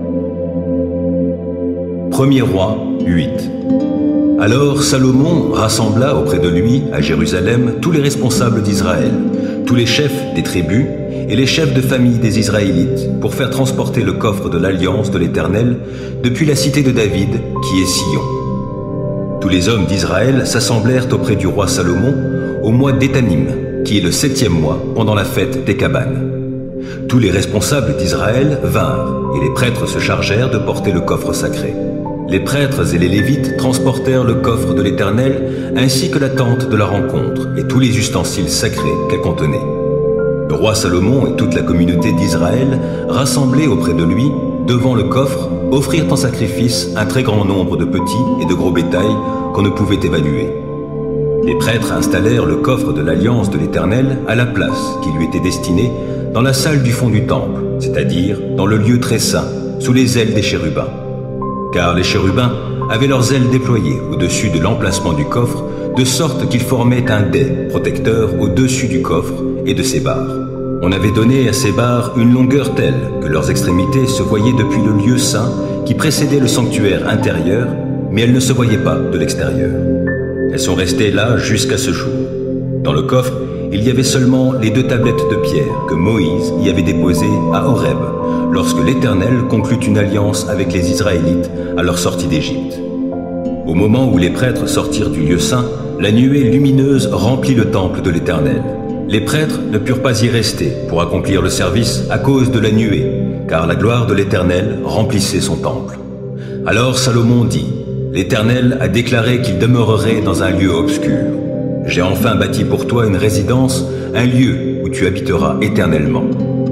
A: Premier roi huit. Alors Salomon rassembla auprès de lui, à Jérusalem, tous les responsables d'Israël, tous les chefs des tribus et les chefs de famille des Israélites, pour faire transporter le coffre de l'alliance de l'Éternel depuis la cité de David, qui est Sion. Tous les hommes d'Israël s'assemblèrent auprès du roi Salomon au mois d'Étanim, qui est le septième mois, pendant la fête des cabanes. Tous les responsables d'Israël vinrent, et les prêtres se chargèrent de porter le coffre sacré. Les prêtres et les Lévites transportèrent le coffre de l'Éternel, ainsi que la tente de la rencontre, et tous les ustensiles sacrés qu'elle contenait. Le roi Salomon et toute la communauté d'Israël, rassemblés auprès de lui, devant le coffre, offrirent en sacrifice un très grand nombre de petits et de gros bétail qu'on ne pouvait évaluer. Les prêtres installèrent le coffre de l'alliance de l'Éternel à la place qui lui était destinée dans la salle du fond du temple, c'est-à-dire dans le lieu très saint, sous les ailes des chérubins. Car les chérubins avaient leurs ailes déployées au-dessus de l'emplacement du coffre, de sorte qu'ils formaient un dais protecteur au-dessus du coffre et de ses barres. On avait donné à ces barres une longueur telle que leurs extrémités se voyaient depuis le lieu saint qui précédait le sanctuaire intérieur, mais elles ne se voyaient pas de l'extérieur. Elles sont restées là jusqu'à ce jour. Dans le coffre, il y avait seulement les deux tablettes de pierre que Moïse y avait déposées à Horeb, lorsque l'Éternel conclut une alliance avec les Israélites à leur sortie d'Égypte. Au moment où les prêtres sortirent du lieu saint, la nuée lumineuse remplit le temple de l'Éternel. Les prêtres ne purent pas y rester pour accomplir le service à cause de la nuée, car la gloire de l'Éternel remplissait son temple. Alors Salomon dit, « L'Éternel a déclaré qu'il demeurerait dans un lieu obscur. J'ai enfin bâti pour toi une résidence, un lieu où tu habiteras éternellement. »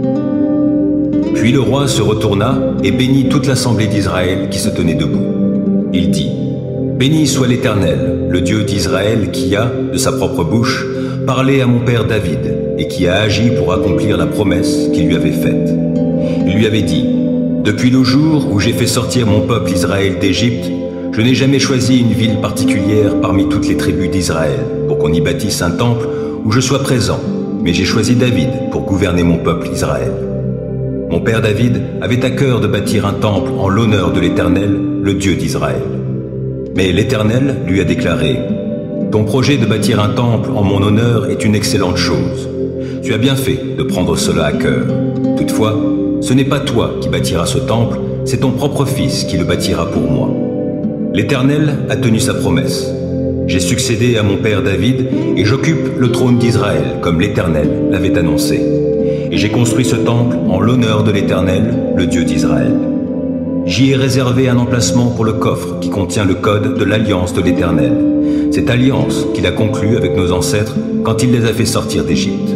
A: Puis le roi se retourna et bénit toute l'assemblée d'Israël qui se tenait debout. Il dit, « Béni soit l'Éternel, le Dieu d'Israël qui a, de sa propre bouche, parlé à mon père David et qui a agi pour accomplir la promesse qu'il lui avait faite. Il lui avait dit, « Depuis le jour où j'ai fait sortir mon peuple Israël d'Égypte, je n'ai jamais choisi une ville particulière parmi toutes les tribus d'Israël pour qu'on y bâtisse un temple où je sois présent, mais j'ai choisi David pour gouverner mon peuple Israël. Mon père David avait à cœur de bâtir un temple en l'honneur de l'Éternel, le Dieu d'Israël. Mais l'Éternel lui a déclaré, « Ton projet de bâtir un temple en mon honneur est une excellente chose. Tu as bien fait de prendre cela à cœur. Toutefois, ce n'est pas toi qui bâtiras ce temple, c'est ton propre fils qui le bâtira pour moi. » L'Éternel a tenu sa promesse. J'ai succédé à mon père David et j'occupe le trône d'Israël comme l'Éternel l'avait annoncé. Et j'ai construit ce temple en l'honneur de l'Éternel, le Dieu d'Israël. J'y ai réservé un emplacement pour le coffre qui contient le code de l'alliance de l'Éternel, cette alliance qu'il a conclue avec nos ancêtres quand il les a fait sortir d'Égypte.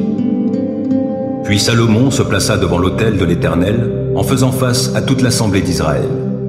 A: Puis Salomon se plaça devant l'autel de l'Éternel en faisant face à toute l'assemblée d'Israël.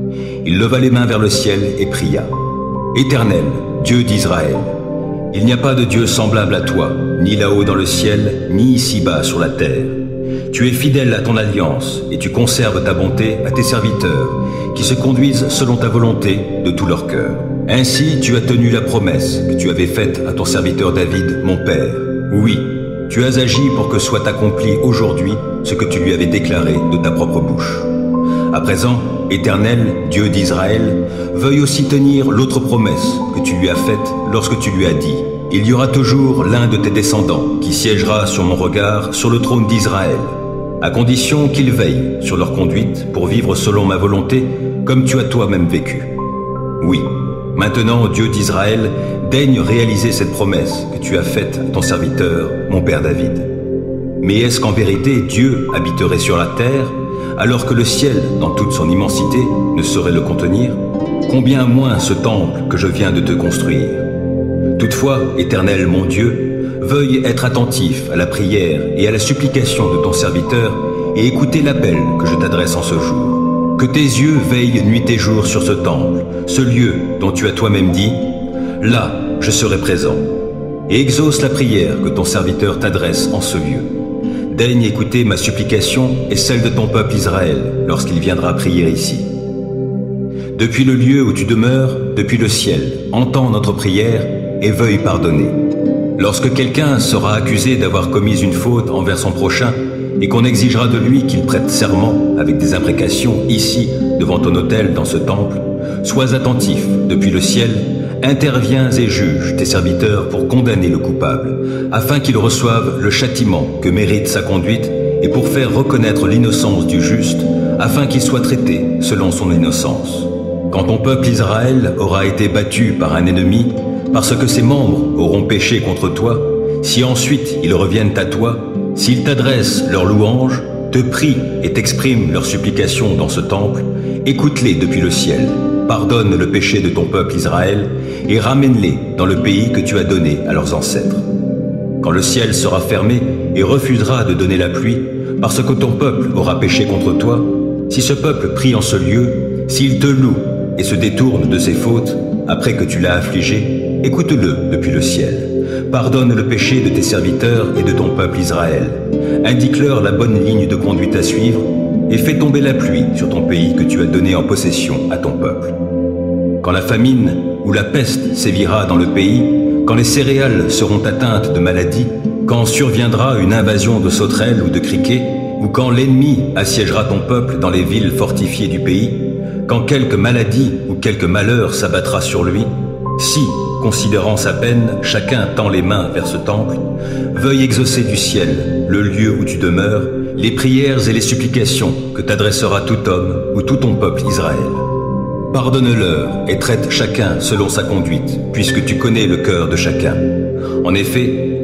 A: Il leva les mains vers le ciel et pria. « Éternel, Dieu d'Israël, il n'y a pas de Dieu semblable à toi, ni là-haut dans le ciel, ni ici-bas sur la terre. Tu es fidèle à ton alliance et tu conserves ta bonté à tes serviteurs, qui se conduisent selon ta volonté de tout leur cœur. Ainsi tu as tenu la promesse que tu avais faite à ton serviteur David, mon père. Oui, tu as agi pour que soit accompli aujourd'hui ce que tu lui avais déclaré de ta propre bouche. À présent, Éternel, Dieu d'Israël, veuille aussi tenir l'autre promesse que tu lui as faite lorsque tu lui as dit « Il y aura toujours l'un de tes descendants qui siégera sur mon regard sur le trône d'Israël, à condition qu'il veille sur leur conduite pour vivre selon ma volonté, comme tu as toi-même vécu. Oui, maintenant, Dieu d'Israël, daigne réaliser cette promesse que tu as faite à ton serviteur, mon père David. Mais est-ce qu'en vérité Dieu habiterait sur la terre, alors que le ciel, dans toute son immensité, ne saurait le contenir? Combien moins ce temple que je viens de te construire? Toutefois, Éternel mon Dieu, veuille être attentif à la prière et à la supplication de ton serviteur et écouter l'appel que je t'adresse en ce jour. Que tes yeux veillent nuit et jour sur ce temple, ce lieu dont tu as toi-même dit, « Là, je serai présent. » Et exauce la prière que ton serviteur t'adresse en ce lieu. Daigne écouter ma supplication et celle de ton peuple Israël lorsqu'il viendra prier ici. Depuis le lieu où tu demeures, depuis le ciel, entends notre prière et veuille pardonner. Lorsque quelqu'un sera accusé d'avoir commis une faute envers son prochain et qu'on exigera de lui qu'il prête serment avec des imprécations ici, devant ton autel dans ce temple, sois attentif depuis le ciel, interviens et juge tes serviteurs pour condamner le coupable, afin qu'il reçoive le châtiment que mérite sa conduite et pour faire reconnaître l'innocence du juste, afin qu'il soit traité selon son innocence. Quand ton peuple Israël aura été battu par un ennemi, parce que ses membres auront péché contre toi, si ensuite ils reviennent à toi, s'ils t'adressent leurs louanges, te prient et t'expriment leurs supplications dans ce temple, écoute-les depuis le ciel, pardonne le péché de ton peuple Israël et ramène-les dans le pays que tu as donné à leurs ancêtres. Quand le ciel sera fermé et refusera de donner la pluie, parce que ton peuple aura péché contre toi, si ce peuple prie en ce lieu, s'il te loue et se détourne de ses fautes, après que tu l'as affligé, écoute-le depuis le ciel. Pardonne le péché de tes serviteurs et de ton peuple Israël. Indique-leur la bonne ligne de conduite à suivre et fais tomber la pluie sur ton pays que tu as donné en possession à ton peuple. Quand la famine ou la peste sévira dans le pays, quand les céréales seront atteintes de maladies, quand surviendra une invasion de sauterelles ou de criquets, ou quand l'ennemi assiégera ton peuple dans les villes fortifiées du pays, quand quelque maladie ou quelque malheur s'abattra sur lui, si, considérant sa peine, chacun tend les mains vers ce temple, veuille exaucer du ciel, le lieu où tu demeures, les prières et les supplications que t'adressera tout homme ou tout ton peuple Israël. Pardonne-leur et traite chacun selon sa conduite, puisque tu connais le cœur de chacun. En effet,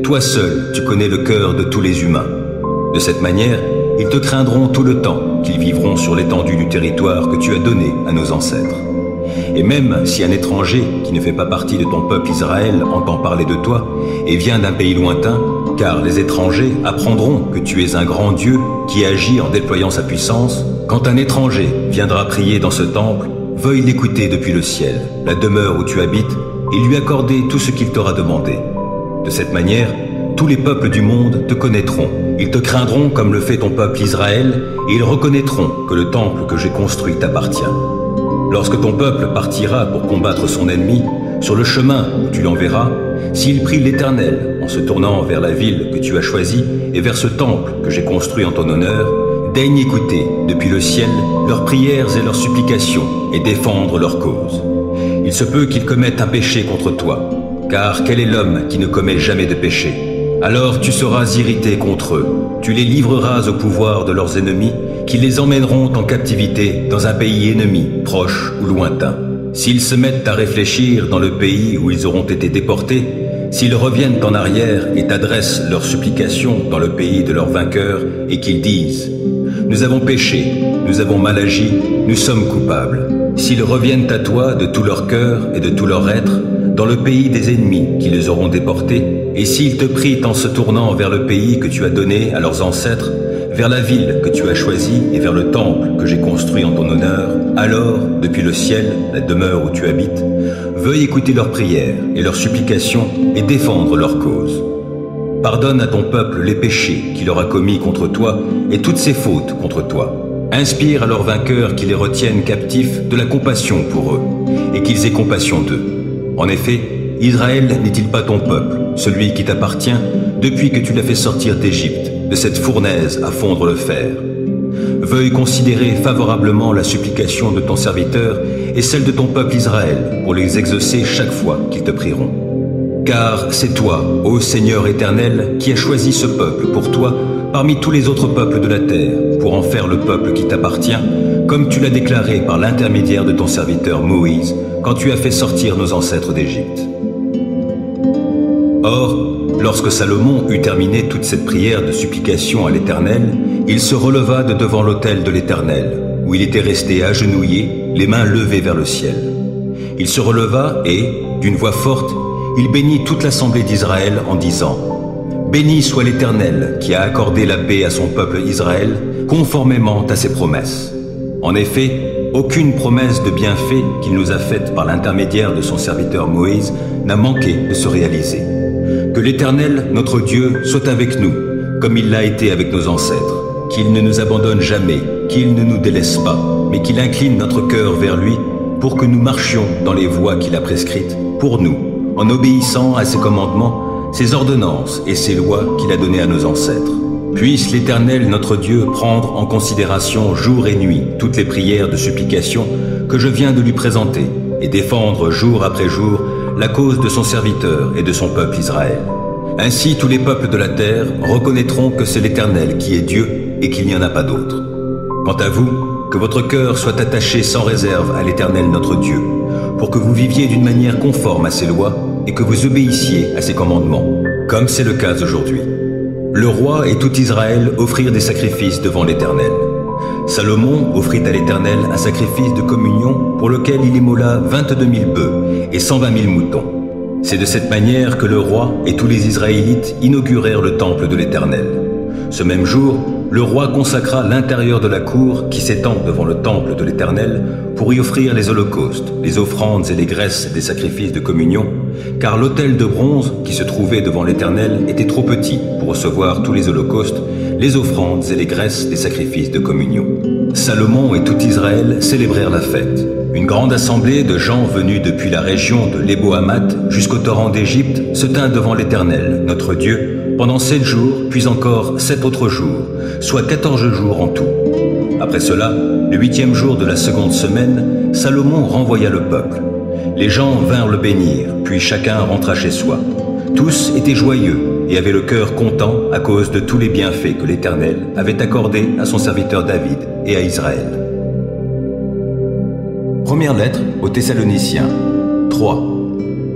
A: toi seul, tu connais le cœur de tous les humains. De cette manière, ils te craindront tout le temps qu'ils vivront sur l'étendue du territoire que tu as donné à nos ancêtres. Et même si un étranger qui ne fait pas partie de ton peuple Israël entend parler de toi et vient d'un pays lointain, car les étrangers apprendront que tu es un grand Dieu qui agit en déployant sa puissance, quand un étranger viendra prier dans ce temple, veuille l'écouter depuis le ciel, la demeure où tu habites, et lui accorder tout ce qu'il t'aura demandé. De cette manière, tous les peuples du monde te connaîtront. Ils te craindront comme le fait ton peuple Israël, et ils reconnaîtront que le temple que j'ai construit t'appartient. Lorsque ton peuple partira pour combattre son ennemi, sur le chemin où tu l'enverras, s'il prie l'Éternel en se tournant vers la ville que tu as choisie et vers ce temple que j'ai construit en ton honneur, daigne écouter depuis le ciel leurs prières et leurs supplications et défendre leur cause. Il se peut qu'ils commettent un péché contre toi, car quel est l'homme qui ne commet jamais de péché? Alors tu seras irrité contre eux, tu les livreras au pouvoir de leurs ennemis, qui les emmèneront en captivité dans un pays ennemi, proche ou lointain. S'ils se mettent à réfléchir dans le pays où ils auront été déportés, s'ils reviennent en arrière et t'adressent leurs supplications dans le pays de leurs vainqueurs, et qu'ils disent « Nous avons péché, nous avons mal agi, nous sommes coupables », s'ils reviennent à toi de tout leur cœur et de tout leur être, dans le pays des ennemis qui les auront déportés, et s'ils te prient en se tournant vers le pays que tu as donné à leurs ancêtres, vers la ville que tu as choisie et vers le temple que j'ai construit en ton honneur, alors, depuis le ciel, la demeure où tu habites, veuille écouter leurs prières et leurs supplications et défendre leur cause. Pardonne à ton peuple les péchés qu'il aura commis contre toi et toutes ses fautes contre toi. Inspire à leurs vainqueurs qui les retiennent captifs de la compassion pour eux et qu'ils aient compassion d'eux. En effet, Israël n'est-il pas ton peuple, celui qui t'appartient depuis que tu l'as fait sortir d'Égypte, de cette fournaise à fondre le fer? Veuille considérer favorablement la supplication de ton serviteur et celle de ton peuple Israël pour les exaucer chaque fois qu'ils te prieront. Car c'est toi, ô Seigneur éternel, qui as choisi ce peuple pour toi parmi tous les autres peuples de la terre, pour en faire le peuple qui t'appartient, comme tu l'as déclaré par l'intermédiaire de ton serviteur Moïse, quand tu as fait sortir nos ancêtres d'Égypte. Or, lorsque Salomon eut terminé toute cette prière de supplication à l'Éternel, il se releva de devant l'autel de l'Éternel, où il était resté agenouillé, les mains levées vers le ciel. Il se releva et, d'une voix forte, il bénit toute l'assemblée d'Israël en disant « Béni soit l'Éternel qui a accordé la paix à son peuple Israël, conformément à ses promesses. En effet, aucune promesse de bienfait qu'il nous a faite par l'intermédiaire de son serviteur Moïse n'a manqué de se réaliser. Que l'Éternel, notre Dieu, soit avec nous, comme il l'a été avec nos ancêtres, qu'il ne nous abandonne jamais, qu'il ne nous délaisse pas, mais qu'il incline notre cœur vers lui pour que nous marchions dans les voies qu'il a prescrites pour nous, en obéissant à ses commandements, ses ordonnances et ses lois qu'il a données à nos ancêtres. Puisse l'Éternel, notre Dieu, prendre en considération jour et nuit toutes les prières de supplication que je viens de lui présenter et défendre jour après jour la cause de son serviteur et de son peuple Israël. Ainsi tous les peuples de la terre reconnaîtront que c'est l'Éternel qui est Dieu et qu'il n'y en a pas d'autre. Quant à vous, que votre cœur soit attaché sans réserve à l'Éternel notre Dieu, pour que vous viviez d'une manière conforme à ses lois et que vous obéissiez à ses commandements, comme c'est le cas aujourd'hui. Le roi et tout Israël offrirent des sacrifices devant l'Éternel. Salomon offrit à l'Éternel un sacrifice de communion pour lequel il immola vingt-deux mille bœufs et cent vingt mille moutons. C'est de cette manière que le roi et tous les Israélites inaugurèrent le temple de l'Éternel. Ce même jour, le roi consacra l'intérieur de la cour qui s'étend devant le temple de l'Éternel pour y offrir les holocaustes, les offrandes et les graisses des sacrifices de communion, car l'autel de bronze qui se trouvait devant l'Éternel était trop petit pour recevoir tous les holocaustes, les offrandes et les graisses des sacrifices de communion. Salomon et tout Israël célébrèrent la fête. Une grande assemblée de gens venus depuis la région de Lébo-Hamath jusqu'au torrent d'Égypte se tint devant l'Éternel, notre Dieu, pendant sept jours, puis encore sept autres jours, soit quatorze jours en tout. Après cela, le huitième jour de la seconde semaine, Salomon renvoya le peuple. Les gens vinrent le bénir, puis chacun rentra chez soi. Tous étaient joyeux et avaient le cœur content à cause de tous les bienfaits que l'Éternel avait accordés à son serviteur David et à Israël. Première lettre aux Thessaloniciens, trois.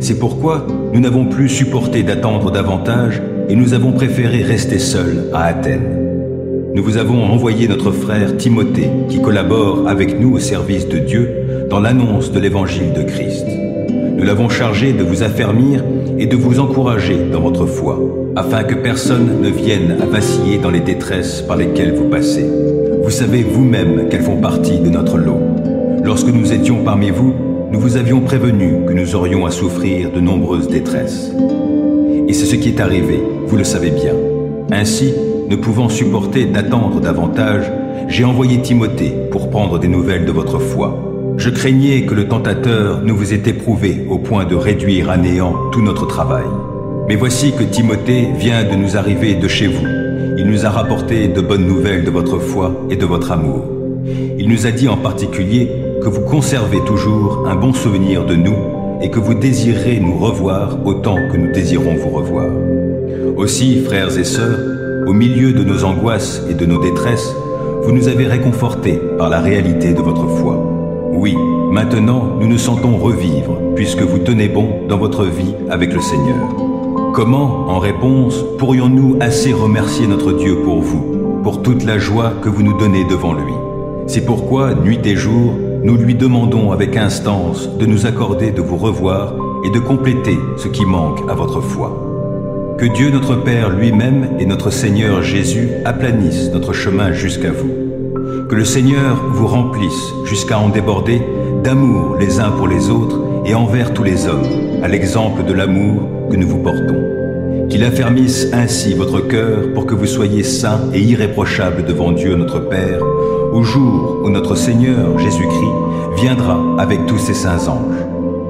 A: C'est pourquoi nous n'avons plus supporté d'attendre davantage et nous avons préféré rester seuls à Athènes. Nous vous avons envoyé notre frère Timothée qui collabore avec nous au service de Dieu dans l'annonce de l'évangile de Christ. Nous l'avons chargé de vous affermir et de vous encourager dans votre foi, afin que personne ne vienne à vaciller dans les détresses par lesquelles vous passez. Vous savez vous-même qu'elles font partie de notre lot. Lorsque nous étions parmi vous, nous vous avions prévenu que nous aurions à souffrir de nombreuses détresses. Et c'est ce qui est arrivé, vous le savez bien. Ainsi, ne pouvant supporter d'attendre davantage, j'ai envoyé Timothée pour prendre des nouvelles de votre foi. Je craignais que le tentateur ne vous ait éprouvé au point de réduire à néant tout notre travail. Mais voici que Timothée vient de nous arriver de chez vous. Il nous a rapporté de bonnes nouvelles de votre foi et de votre amour. Il nous a dit en particulier que vous conservez toujours un bon souvenir de nous et que vous désirez nous revoir autant que nous désirons vous revoir. Aussi, frères et sœurs, au milieu de nos angoisses et de nos détresses, vous nous avez réconfortés par la réalité de votre foi. Oui, maintenant nous nous sentons revivre, puisque vous tenez bon dans votre vie avec le Seigneur. Comment, en réponse, pourrions-nous assez remercier notre Dieu pour vous, pour toute la joie que vous nous donnez devant lui? C'est pourquoi, nuit et jour, nous lui demandons avec instance de nous accorder de vous revoir et de compléter ce qui manque à votre foi. Que Dieu notre Père lui-même et notre Seigneur Jésus aplanissent notre chemin jusqu'à vous. Que le Seigneur vous remplisse jusqu'à en déborder d'amour les uns pour les autres et envers tous les hommes, à l'exemple de l'amour que nous vous portons. Qu'il affermisse ainsi votre cœur pour que vous soyez saints et irréprochables devant Dieu notre Père, au jour où notre Seigneur Jésus-Christ viendra avec tous ses saints anges.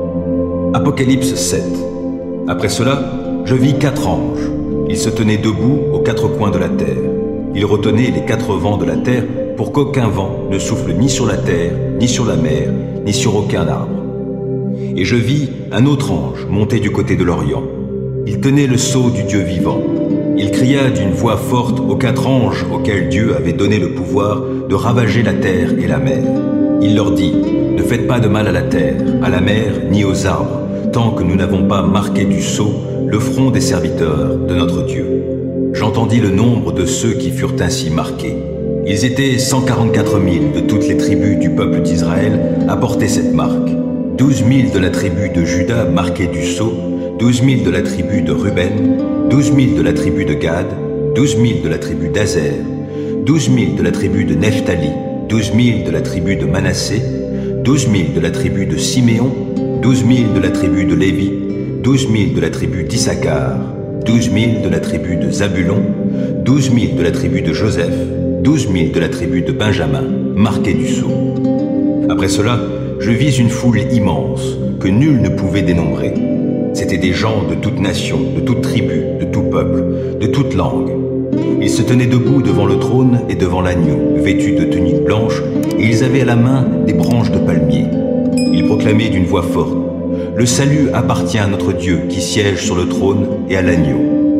A: Apocalypse sept. Après cela, je vis quatre anges. Ils se tenaient debout aux quatre coins de la terre. Ils retenaient les quatre vents de la terre pour qu'aucun vent ne souffle ni sur la terre, ni sur la mer, ni sur aucun arbre. Et je vis un autre ange monter du côté de l'Orient. Il tenait le sceau du Dieu vivant. Il cria d'une voix forte aux quatre anges auxquels Dieu avait donné le pouvoir de ravager la terre et la mer. Il leur dit, ne faites pas de mal à la terre, à la mer, ni aux arbres, tant que nous n'avons pas marqué du sceau le front des serviteurs de notre Dieu. J'entendis le nombre de ceux qui furent ainsi marqués. Ils étaient cent quarante-quatre mille de toutes les tribus du peuple d'Israël à porter cette marque. douze mille de la tribu de Juda marqués du sceau, douze mille de la tribu de Ruben, douze mille de la tribu de Gad, douze mille de la tribu d'Azer, douze mille de la tribu de Nephtali, douze mille de la tribu de Manassé, douze mille de la tribu de Siméon, douze mille de la tribu de Lévi, douze mille de la tribu d'Issachar, douze mille de la tribu de Zabulon, douze mille de la tribu de Joseph, douze mille de la tribu de Benjamin, marqués du sceau. Après cela, je vis une foule immense que nul ne pouvait dénombrer. C'étaient des gens de toute nation, de toute tribu, de tout peuple, de toute langue. Ils se tenaient debout devant le trône et devant l'agneau, vêtus de tuniques blanches, et ils avaient à la main des branches de palmier. Ils proclamaient d'une voix forte, « Le salut appartient à notre Dieu qui siège sur le trône et à l'agneau. »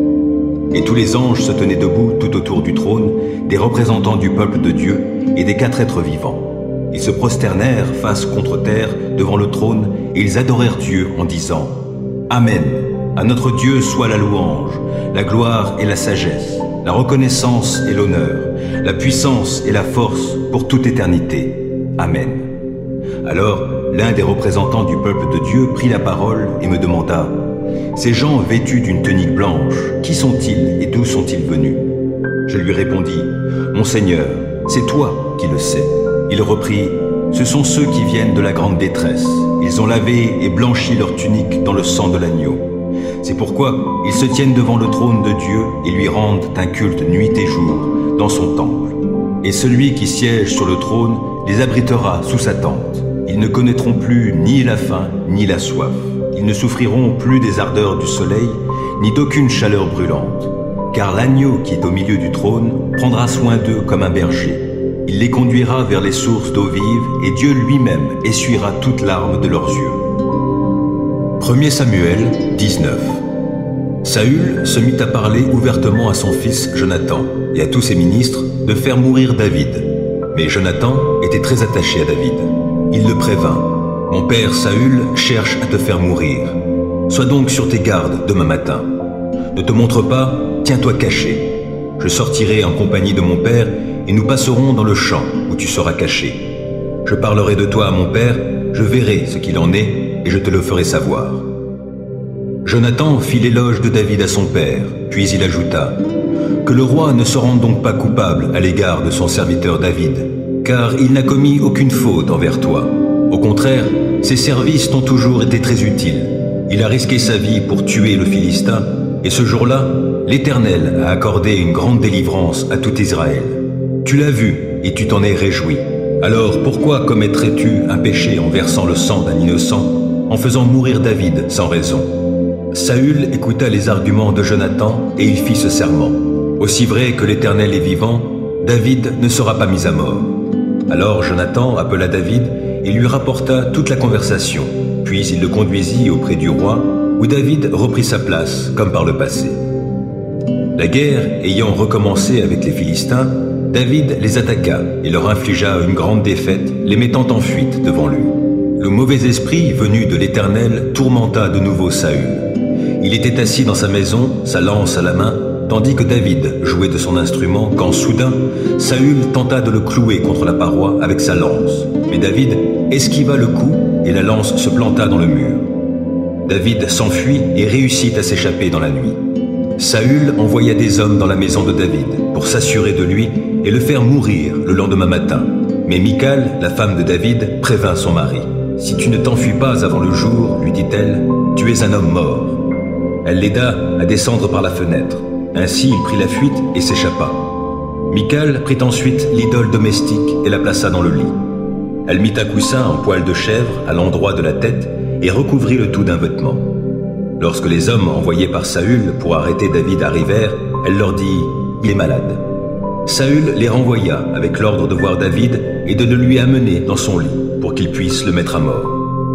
A: Et tous les anges se tenaient debout tout autour du trône, des représentants du peuple de Dieu et des quatre êtres vivants. Ils se prosternèrent face contre terre devant le trône et ils adorèrent Dieu en disant « Amen. À notre Dieu soit la louange, la gloire et la sagesse, la reconnaissance et l'honneur, la puissance et la force pour toute éternité. Amen. » Alors, l'un des représentants du peuple de Dieu prit la parole et me demanda « Ces gens vêtus d'une tunique blanche, qui sont-ils et d'où sont-ils venus ?» Je lui répondis « Mon Seigneur, c'est toi qui le sais. » Il reprit « Ce sont ceux qui viennent de la grande détresse. Ils ont lavé et blanchi leur tunique dans le sang de l'agneau. C'est pourquoi ils se tiennent devant le trône de Dieu et lui rendent un culte nuit et jour dans son temple. Et celui qui siège sur le trône les abritera sous sa tente. Ils ne connaîtront plus ni la faim ni la soif. Ils ne souffriront plus des ardeurs du soleil, ni d'aucune chaleur brûlante. Car l'agneau qui est au milieu du trône prendra soin d'eux comme un berger. Il les conduira vers les sources d'eau vive, et Dieu lui-même essuiera toute larme de leurs yeux. premier Samuel dix-neuf. Saül se mit à parler ouvertement à son fils Jonathan et à tous ses ministres de faire mourir David. Mais Jonathan était très attaché à David. Il le prévint. « Mon père Saül cherche à te faire mourir. » Sois donc sur tes gardes demain matin. Ne te montre pas, tiens-toi caché. Je sortirai en compagnie de mon père et nous passerons dans le champ où tu seras caché. Je parlerai de toi à mon père, je verrai ce qu'il en est et je te le ferai savoir. » Jonathan fit l'éloge de David à son père, puis il ajouta « Que le roi ne se rende donc pas coupable à l'égard de son serviteur David, car il n'a commis aucune faute envers toi. Au contraire, ses services t'ont toujours été très utiles. Il a risqué sa vie pour tuer le Philistin, et ce jour-là, l'Éternel a accordé une grande délivrance à tout Israël. Tu l'as vu et tu t'en es réjoui. Alors pourquoi commettrais-tu un péché en versant le sang d'un innocent, en faisant mourir David sans raison ?» Saül écouta les arguments de Jonathan et il fit ce serment. « Aussi vrai que l'Éternel est vivant, David ne sera pas mis à mort. » Alors Jonathan appela David et lui rapporta toute la conversation. Puis il le conduisit auprès du roi, où David reprit sa place comme par le passé. La guerre ayant recommencé avec les Philistins, David les attaqua et leur infligea une grande défaite, les mettant en fuite devant lui. Le mauvais esprit venu de l'Éternel tourmenta de nouveau Saül. Il était assis dans sa maison, sa lance à la main, tandis que David jouait de son instrument, quand soudain, Saül tenta de le clouer contre la paroi avec sa lance. Mais David esquiva le coup et la lance se planta dans le mur. David s'enfuit et réussit à s'échapper dans la nuit. Saül envoya des hommes dans la maison de David pour s'assurer de lui et le faire mourir le lendemain matin. Mais Michal, la femme de David, prévint son mari. « Si tu ne t'enfuis pas avant le jour, lui dit-elle, tu es un homme mort. » Elle l'aida à descendre par la fenêtre. Ainsi, il prit la fuite et s'échappa. Michal prit ensuite l'idole domestique et la plaça dans le lit. Elle mit un coussin en poil de chèvre à l'endroit de la tête et recouvrit le tout d'un vêtement. Lorsque les hommes envoyés par Saül pour arrêter David arrivèrent, elle leur dit « Il est malade ». Saül les renvoya avec l'ordre de voir David et de le lui amener dans son lit pour qu'il puisse le mettre à mort.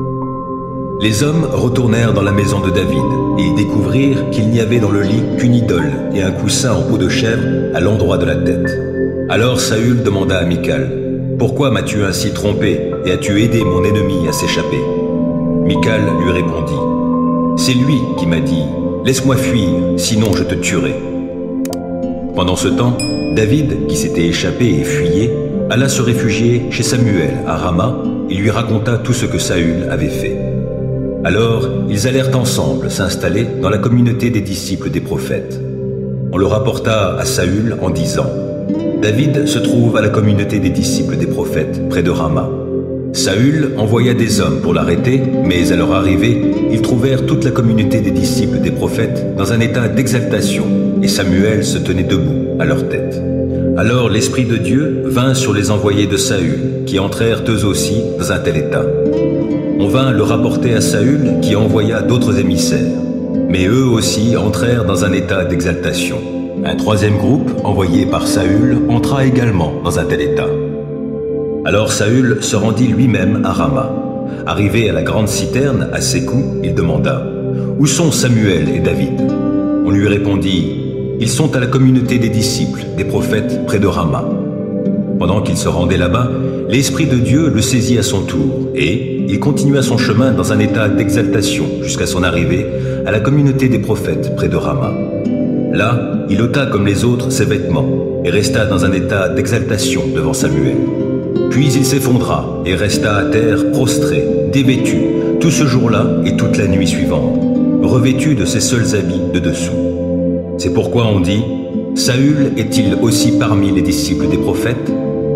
A: Les hommes retournèrent dans la maison de David et ils découvrirent qu'il n'y avait dans le lit qu'une idole et un coussin en peau de chèvre à l'endroit de la tête. Alors Saül demanda à Michal « Pourquoi m'as-tu ainsi trompé et as-tu aidé mon ennemi à s'échapper » Michal lui répondit « C'est lui qui m'a dit « Laisse-moi fuir, sinon je te tuerai. » Pendant ce temps, David, qui s'était échappé et fuyait, alla se réfugier chez Samuel à Rama et lui raconta tout ce que Saül avait fait. Alors, ils allèrent ensemble s'installer dans la communauté des disciples des prophètes. On le rapporta à Saül en disant « David se trouve à la communauté des disciples des prophètes, près de Rama. » Saül envoya des hommes pour l'arrêter, mais à leur arrivée, ils trouvèrent toute la communauté des disciples des prophètes dans un état d'exaltation, et Samuel se tenait debout à leur tête. Alors l'Esprit de Dieu vint sur les envoyés de Saül, qui entrèrent eux aussi dans un tel état. On vint le rapporter à Saül, qui envoya d'autres émissaires. Mais eux aussi entrèrent dans un état d'exaltation. Un troisième groupe, envoyé par Saül, entra également dans un tel état. Alors Saül se rendit lui-même à Rama. Arrivé à la grande citerne, à Sékou, il demanda « Où sont Samuel et David ?» On lui répondit « Ils sont à la communauté des disciples, des prophètes, près de Rama. » Pendant qu'il se rendait là-bas, l'Esprit de Dieu le saisit à son tour, et il continua son chemin dans un état d'exaltation jusqu'à son arrivée à la communauté des prophètes près de Rama. Là, il ôta comme les autres ses vêtements, et resta dans un état d'exaltation devant Samuel. Puis il s'effondra et resta à terre prostré, dévêtu, tout ce jour-là et toute la nuit suivante, revêtu de ses seuls habits de dessous. C'est pourquoi on dit « Saül est-il aussi parmi les disciples des prophètes ?»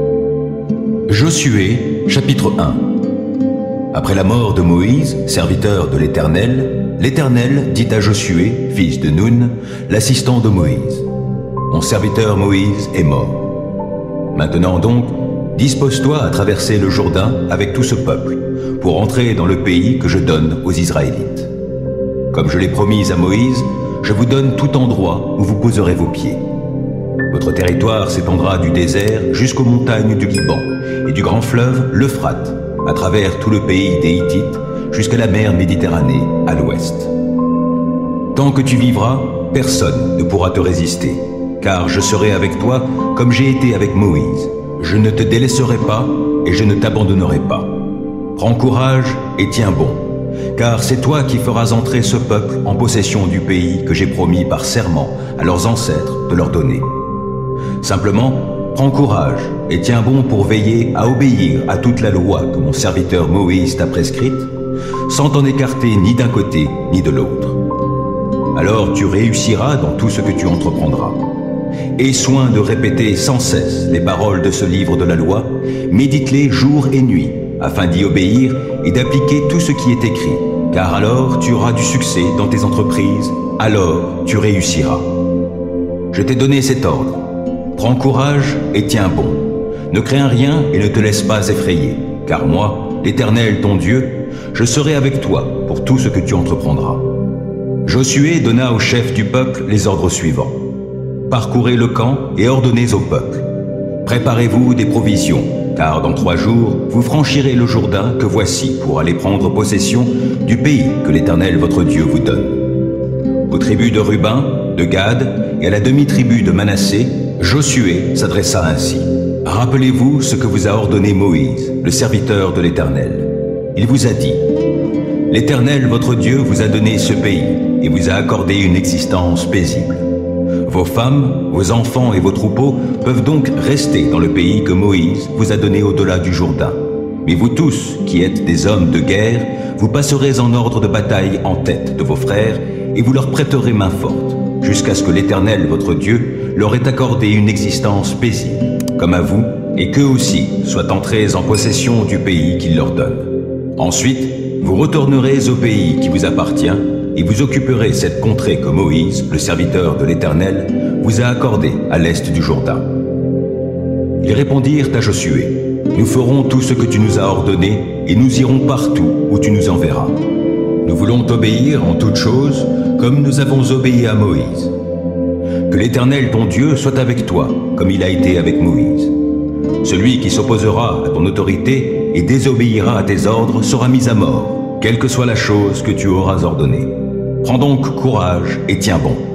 A: Josué, chapitre un. Après la mort de Moïse, serviteur de l'Éternel, l'Éternel dit à Josué, fils de Nun, l'assistant de Moïse, « Mon serviteur Moïse est mort. Maintenant donc, dispose-toi à traverser le Jourdain avec tout ce peuple, pour entrer dans le pays que je donne aux Israélites. Comme je l'ai promis à Moïse, je vous donne tout endroit où vous poserez vos pieds. Votre territoire s'étendra du désert jusqu'aux montagnes du Liban et du grand fleuve l'Euphrate, à travers tout le pays des Hittites, jusqu'à la mer Méditerranée à l'ouest. Tant que tu vivras, personne ne pourra te résister, car je serai avec toi comme j'ai été avec Moïse. Je ne te délaisserai pas et je ne t'abandonnerai pas. Prends courage et tiens bon, car c'est toi qui feras entrer ce peuple en possession du pays que j'ai promis par serment à leurs ancêtres de leur donner. Simplement, prends courage et tiens bon pour veiller à obéir à toute la loi que mon serviteur Moïse t'a prescrite, sans t'en écarter ni d'un côté ni de l'autre. Alors tu réussiras dans tout ce que tu entreprendras. Aie soin de répéter sans cesse les paroles de ce livre de la loi, médite-les jour et nuit, afin d'y obéir et d'appliquer tout ce qui est écrit, car alors tu auras du succès dans tes entreprises, alors tu réussiras. Je t'ai donné cet ordre. Prends courage et tiens bon. Ne crains rien et ne te laisse pas effrayer, car moi, l'Éternel ton Dieu, je serai avec toi pour tout ce que tu entreprendras. Josué donna aux chefs du peuple les ordres suivants. Parcourez le camp et ordonnez au peuple. Préparez-vous des provisions, car dans trois jours, vous franchirez le Jourdain que voici pour aller prendre possession du pays que l'Éternel votre Dieu vous donne. Aux tribus de Ruben, de Gad et à la demi-tribu de Manassé, Josué s'adressa ainsi. Rappelez-vous ce que vous a ordonné Moïse, le serviteur de l'Éternel. Il vous a dit, l'Éternel votre Dieu vous a donné ce pays et vous a accordé une existence paisible. Vos femmes, vos enfants et vos troupeaux peuvent donc rester dans le pays que Moïse vous a donné au-delà du Jourdain. Mais vous tous, qui êtes des hommes de guerre, vous passerez en ordre de bataille en tête de vos frères et vous leur prêterez main forte, jusqu'à ce que l'Éternel votre Dieu leur ait accordé une existence paisible, comme à vous, et qu'eux aussi soient entrés en possession du pays qu'il leur donne. Ensuite, vous retournerez au pays qui vous appartient, et vous occuperez cette contrée que Moïse, le serviteur de l'Éternel, vous a accordée à l'est du Jourdain. Ils répondirent à Josué, « Nous ferons tout ce que tu nous as ordonné, et nous irons partout où tu nous enverras. Nous voulons t'obéir en toutes choses, comme nous avons obéi à Moïse. Que l'Éternel ton Dieu soit avec toi, comme il a été avec Moïse. Celui qui s'opposera à ton autorité et désobéira à tes ordres sera mis à mort, quelle que soit la chose que tu auras ordonnée. Prends donc courage et tiens bon.